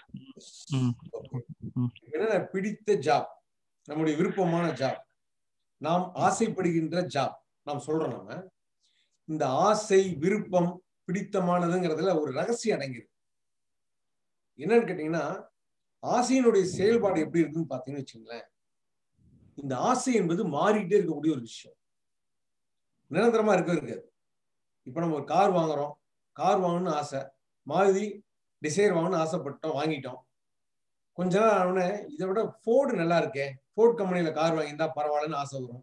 என்ன பிடித்த ஜாப், நம்முடைய விருப்பமான ஜாப், நாம் ஆசைப்படுகின்ற ஜாப் நாம் சொல்றோம். நம்ம இந்த ஆசை, விருப்பம், பிடித்தமானதுங்கிறதுல ஒரு ரகசியம் அடங்கிருக்கு. என்னன்னு கேட்டீங்கன்னா, ஆசையினுடைய செயல்பாடு எப்படி இருக்குன்னு பாத்தீங்கன்னு வச்சுங்களேன், இந்த ஆசை என்பது மாறிட்டே இருக்கக்கூடிய ஒரு விஷயம், நிரந்தரமா இருக்காது. இப்ப நம்ம ஒரு கார் வாங்குறோம், கார் வாங்கணும்னு ஆசை, மாருதி டிசைர் வாங்கணும்னு ஆசைப்பட்டோம், வாங்கிட்டோம். கொஞ்ச நாள் ஆனோடனே இதை விட ஃபோர்டு நல்லா இருக்கே, ஃபோர்ட் கம்பெனியில கார் வாங்கியிருந்தா பரவாயில்லன்னு ஆசை வரும்.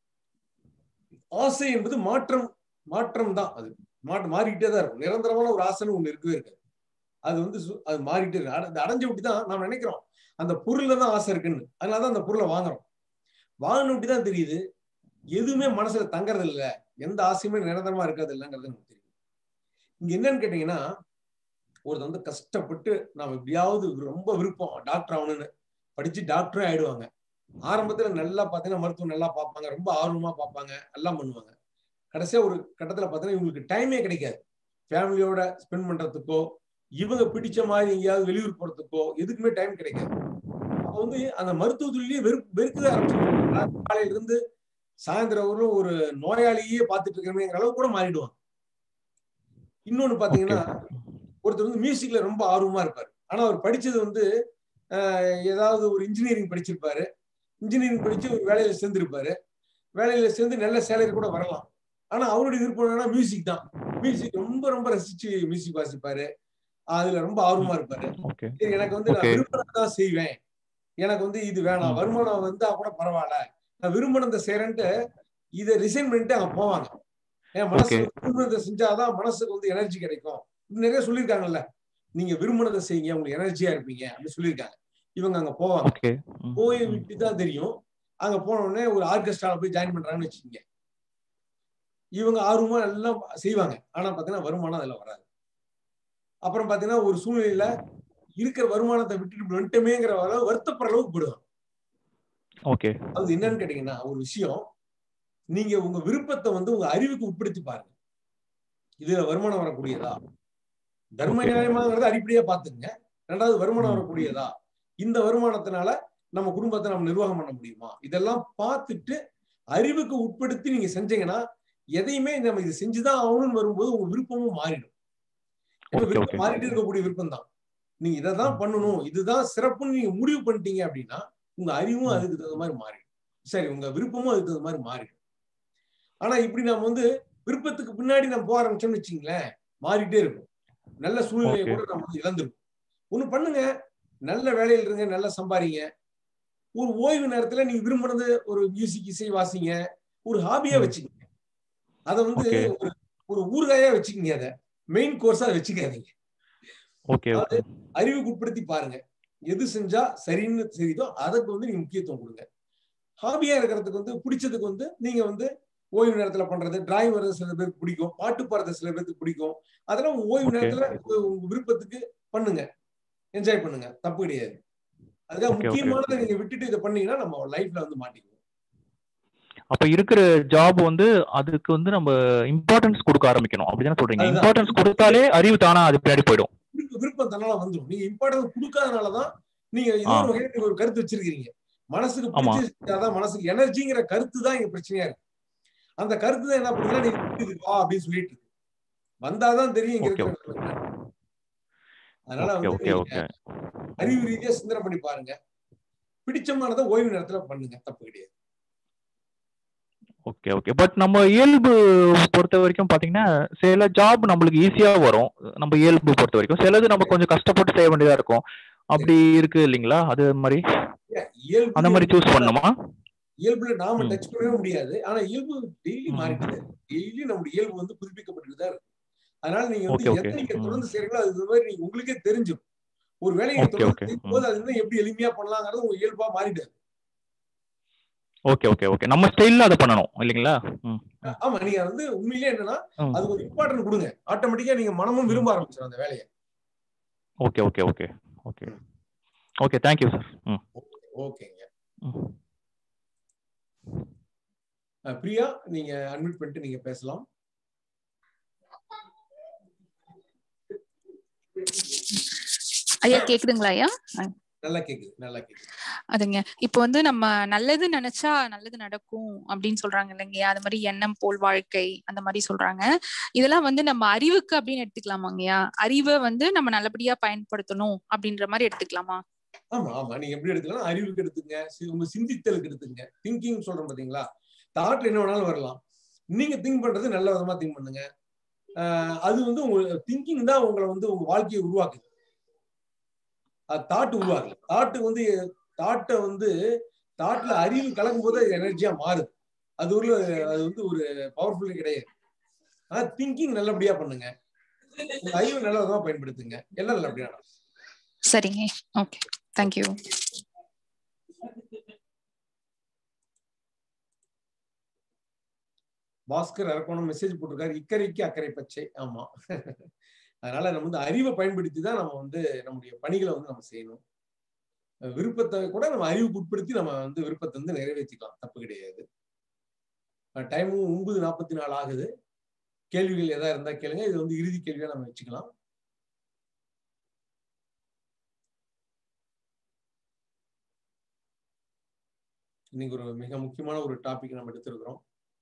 ஆசை என்பது மாற்றம் தான். அது மாறிக்கிட்டே தான் இருக்கும். நிரந்தரமான ஒரு ஆசைன்னு ஒண்ணு இருக்கவே இருக்காது. அது வந்து அது மாறிட்டே இருக்கு. அடைஞ்சு விட்டு தான் நாம் நினைக்கிறோம் அந்த பொருள்ல தான் ஆசை இருக்குன்னு. அதனாலதான் அந்த பொருளை வாங்குறோம். வாங்கின விட்டு தான் தெரியுது எதுவுமே மனசுல தங்கறது இல்லை, எந்த ஆசையுமே நிரந்தரமா இருக்காது இல்லைங்கிறது நமக்கு தெரியும். இங்க என்னன்னு கேட்டீங்கன்னா, ஒருத்தர் வந்து கஷ்டப்பட்டு நாம் எப்படியாவது ரொம்ப விருப்பம் டாக்டர் ஆகணும்னு படிச்சு டாக்டரே ஆயிடுவாங்க. ஆரம்பத்துல நல்லா பாத்தீங்கன்னா மருத்துவம் நல்லா பார்ப்பாங்க, ரொம்ப ஆர்வமா பார்ப்பாங்க, எல்லாம் பண்ணுவாங்க. கடைசியா ஒரு கட்டத்துல பாத்தீங்கன்னா இவங்களுக்கு டைமே கிடைக்காது ஃபேமிலியோட ஸ்பெண்ட் பண்றதுக்கோ, இவங்க பிடிச்ச மாதிரி எங்கேயாவது வெளியூர் போறதுக்கோ எதுக்குமே டைம் கிடைக்காது. அப்ப வந்து அந்த மருத்துவத்திலேயே வெறுக்கவே ஆரம்பிச்சிருக்காங்க. காலையில இருந்து சாயந்தரம் வரும் ஒரு நோயாளியே பார்த்துட்டு இருக்கிறவங்கிற அளவு கூட மாறிடுவாங்க. இன்னொன்னு பாத்தீங்கன்னா, ஒருத்தர் வந்து மியூசிக்ல ரொம்ப ஆர்வமா இருப்பாரு, ஆனா அவர் படிச்சது வந்து ஏதாவது ஒரு இன்ஜினியரிங் படிச்சிருப்பாரு. இன்ஜினியரிங் படிச்சு ஒரு வேலையில சேர்ந்திருப்பாரு. வேலையில சேர்ந்து நல்ல சேலரி கூட வரலாம். ஆனா அவருடைய விருப்பம் என்னன்னா மியூசிக் தான். மியூசிக் ரொம்ப ரொம்ப ரசிச்சு மியூசிக் வாசிப்பாரு, அதுல ரொம்ப ஆர்வமா இருப்பாரு. எனக்கு வந்து நான் விரும்பினதான் செய்வேன், எனக்கு வந்து இது வேணாம், வருமானம் வந்தா கூட பரவாயில்ல, நான் விரும்பினதை செய்யறேன்ட்டு இதை ரிசைன் பண்ணிட்டு அங்க போவாங்க. என் மனசு விரும்பினதை செஞ்சாதான் மனசுக்கு வந்து எனர்ஜி கிடைக்கும். நிறைய சொல்லியிருக்காங்கல்ல, நீங்க விரும்பினதை செய்யுங்க உங்களுக்கு எனர்ஜியா இருப்பீங்க அப்படின்னு சொல்லியிருக்காங்க. இவங்க அங்க போவாங்க. போய் விட்டுதான் தெரியும், அங்க போன உடனே ஒரு ஆர்கெஸ்ட்ரால போய் ஜாயின் பண்றாங்கன்னு வச்சுக்கோங்க. இவங்க ஆர்வமா எல்லாம் செய்வாங்க, ஆனா பாத்தீங்கன்னா வருமானம் அதுல வராது. அப்புறம் பாத்தீங்கன்னா ஒரு சூழ்நிலையில இருக்கிற வருமானத்தை விட்டுட்டு வந்துட்டமேங்கிற அளவு வருத்தப்படுற அளவுக்கு போடுவாங்க. அது என்னன்னு கேட்டீங்கன்னா, ஒரு விஷயம், நீங்க உங்க விருப்பத்தை வந்து உங்க அறிவுக்கு உட்படுத்தி பாருங்க. இதுல வருமானம் வரக்கூடியதா, தர்ம நியாயமாங்கிறத அடிப்படையா பாத்துங்க. ரெண்டாவது, வருமானம் வரக்கூடியதா, இந்த வருமானத்தினால நம்ம குடும்பத்தை நம்ம நிர்வாகம் பண்ண முடியுமா, இதெல்லாம் பார்த்துட்டு அறிவுக்கு உட்படுத்தி நீங்க செஞ்சீங்கன்னா, எதையுமே நம்ம இது செஞ்சுதான் ஆகணும்னு வரும்போது உங்க விருப்பமும் மாறிடும். விருப்பம் மாறிட்டு இருக்கக்கூடிய விருப்பம் தான். நீங்க இதைதான் பண்ணணும், இதுதான் சிறப்புன்னு நீங்க முடிவு பண்ணிட்டீங்க அப்படின்னா உங்க அறிவும் அதுக்கு தகுந்த மாதிரி மாறிடும். சரி, உங்க விருப்பமும் அதுக்கு தகுந்த மாதிரி மாறிடும். ஆனா இப்படி நம்ம வந்து விருப்பத்துக்கு பின்னாடி நம்ம போக ஆரம்பிச்சோம்னு வச்சுங்களேன், மாறிட்டே இருக்கும். நல்ல சூழ்நிலையை கூட நம்ம வந்து இழந்துருக்கும். ஒண்ணு பண்ணுங்க, நல்ல வேலையில இருங்க, நல்லா சம்பாதிங்க. ஒரு ஓய்வு நேரத்துல நீங்க விரும்பினது ஒரு மியூசிக், இசை வாசிங்க, ஒரு ஹாபியா வச்சுக்கோங்க. அதை வந்து ஒரு ஊறுகாயா வச்சுக்கோங்க, அதை மெயின் கோர்ஸா வச்சுக்காதீங்க. அறிவுக்கு உட்படுத்தி பாருங்க, எது செஞ்சா சரின்னு தெரியுதோ அதுக்கு வந்து நீங்க முக்கியத்துவம் கொடுங்க. ஹாபியா இருக்கிறதுக்கு வந்து பிடிச்சதுக்கு வந்து நீங்க வந்து ஓய்வு நேரத்துல பண்றது, டிராயிங் வர்றது சில பேருக்கு பிடிக்கும், பாட்டு பாடுறது சில பேருக்கு பிடிக்கும், அதெல்லாம் ஓய்வு நேரத்துல உங்க விருப்பத்துக்கு பண்ணுங்க, என்ஜாய் பண்ணுங்க, தப்பு கிடையாது. அதுக்காக முக்கியமானதை நீங்க விட்டுட்டு இதை பண்ணீங்கன்னா நம்ம லைஃப்ல வந்து மாட்டிக்குவோம். அப்ப இருக்கிற ஜாப் வந்து அதுக்கு வந்து நம்ம இம்பார்ட்டன்ஸ் கொடுக்க ஆரம்பிக்கணும், அப்படிதானே சொல்றீங்க? இம்பார்ட்டன்ஸ் கொடுத்தாலே அறிவு தானா அது பின்னாடி போயிடும். விருப்பம் தன்னால வந்துடும். நீங்க இம்பார்ட்டன்ஸ் கொடுக்காதனாலதான் நீங்க ஏதோ ஒரு வகையில ஒரு கருத்து வச்சிருக்கீங்க, மனசுக்கு பிடிச்சதான், மனசுக்கு எனர்ஜிங்கிற கருத்து தான் இங்க பிரச்சனையா இருக்கு. அந்த கருத்து தான் என்ன பண்ணுதுன்னா நீ வா அப்படின்னு சொல்லிட்டு இருக்கு. வந்தாதான் தெரியும் இங்க இருக்கிற. அதனால வந்து அறிவு ரீதியா சிந்தனை பண்ணி பாருங்க. பிடிச்சமானதை ஓய்வு நேரத்துல பண்ணுங்க, தப்பு கிடையாது. Okay okay. பட் நம்ம இயல்பு பொறுத்த வரைக்கும் பாத்தீங்கன்னா சில ஜாப் நம்மளுக்கு ஈஸியா வரும். நம்ம இயல்பு பொறுத்த வரைக்கும் சிலது நம்ம கொஞ்சம் கஷ்டப்பட்டு செய்ய வேண்டியதா இருக்கும். அப்படி இருக்கு இல்லைங்களா? அது மாதிரி அந்த மாதிரி சூஸ் பண்ணணுமா? இயல்புல நாம டச் பண்ணவே முடியாது. ஆனா இயல்பு டெய்லி மாறிட்டு, டெய்லி நம்முடைய இயல்பு வந்து புதுப்பிக்கப்பட்டு தான் இருக்கு. அதனால நீங்க வந்து எதை நீங்க தொடர்ந்து செய்றீங்களோ அது மாதிரி நீங்க உங்களுக்கே தெரிஞ்சும் ஒரு வேலையை தொடர்ந்து செய்யும் போது அது இன்னும் எப்படி எளிமையா பண்ணலாங்கிறது உங்க இயல்பா மாறிடுது. Okay okay okay. நம்ம ஸ்டைல்ல அதை பண்ணணும் இல்லைங்களா? ஆமா, நீங்க வந்து உண்மையிலேயே என்னன்னா அது ஒரு இம்பார்ட்டன்ட் கொடுங்க, ஆட்டோமேட்டிக்கா நீங்க மனமும் விரும்ப ஆரம்பிச்சிடும் அந்த வேலையை. Okay okay okay okay okay. Thank you sir. ஓகேங்க. பிரியா, நீங்க அட்மிட் பண்ணிட்டு நீங்க பேசலாம். ஐயா கேக்குதுங்களா? ஐயா நல்லா கேக்குது, நல்லா கேக்குது. அதுங்க இப்போ வந்து நம்ம நல்லது நினைச்சா நல்லது நடக்கும் அப்படின்னு சொல்றாங்க இல்லைங்கய்யா. அது மாதிரி எண்ணம் போல் வாழ்க்கை அந்த மாதிரி சொல்றாங்க. இதெல்லாம் வந்து நம்ம அறிவுக்கு அப்படின்னு எடுத்துக்கலாமாங்கய்யா? அறிவை வந்து நம்ம நல்லபடியா பயன்படுத்தணும் அப்படின்ற மாதிரி எடுத்துக்கலாமா? ஆமா ஆமா, நீங்க எப்படி எடுத்துக்கலாம், அறிவுக்கு எடுத்துங்க, உங்க சிந்தித்தலுக்கு எடுத்துங்க. திங்கிங் சொல்றோம் பாத்தீங்களா, தாட்ல என்ன வேணாலும் வரலாம். நீங்க திங்க் பண்றது நல்ல விதமா திங்க் பண்ணுங்க. அது வந்து உங்க திங்கிங் தான் உங்களை வந்து உங்க வாழ்க்கையை உருவாக்குது. தாட் உருவாக்கல. தாட்டை வந்து தாட்ல அறிவு கலக்கும் போது எனர்ஜியா மாறுது. அது வந்து ஒரு பவர்ஃபுல் கிடையாது. ஆனா திங்கிங் நல்லபடியா பண்ணுங்க, அறிவு நல்ல விதமா பயன்படுத்துங்க, எல்லாம் நல்லபடியா. சரிங்க, okay, thank you. Bhaskar Arakkonam message போட்டிருக்காரு, இக்கரைக்கு அக்கறை பச்சை. ஆமா, அதனால நம்ம வந்து அறிவை பயன்படுத்தி தான் நம்ம வந்து நம்முடைய பணிகளை வந்து நம்ம செய்யணும். விருப்பத்தை கூட நம்ம அறிவுக்கு உட்படுத்தி நம்ம வந்து விருப்பத்தை வந்து நிறைவேற்றிக்கலாம், தப்பு கிடையாது. டைமும் 9:44 ஆகுது. கேள்விகள் எதா இருந்தா கேளுங்க. இது வந்து இறுதி கேள்வியா நம்ம வச்சுக்கலாம். இன்னைக்கு ஒரு மிக முக்கியமான ஒரு டாபிக் நம்ம எடுத்திருக்கிறோம்.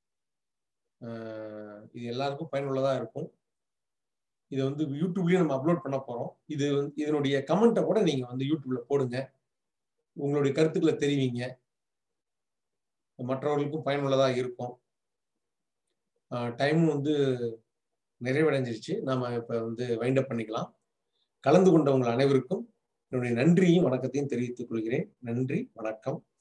இது எல்லாருக்கும் பயனுள்ளதா இருக்கும். இதை வந்து யூடியூப்லயும் நம்ம அப்லோட் பண்ண போறோம். இதனுடைய கமெண்ட்டை கூட நீங்க வந்து யூடியூப்ல போடுங்க, உங்களுடைய கருத்துக்களை தெரிவிங்க, மற்றவர்களுக்கும் பயனுள்ளதா இருக்கும். டைமும் வந்து நிறைவடைஞ்சிருச்சு. நாம இப்ப வந்து வைண்ட் அப் பண்ணிக்கலாம். கலந்து கொண்டவங்க அனைவருக்கும் என்னுடைய நன்றியும் வணக்கத்தையும் தெரிவித்துக் கொள்கிறேன். நன்றி, வணக்கம்.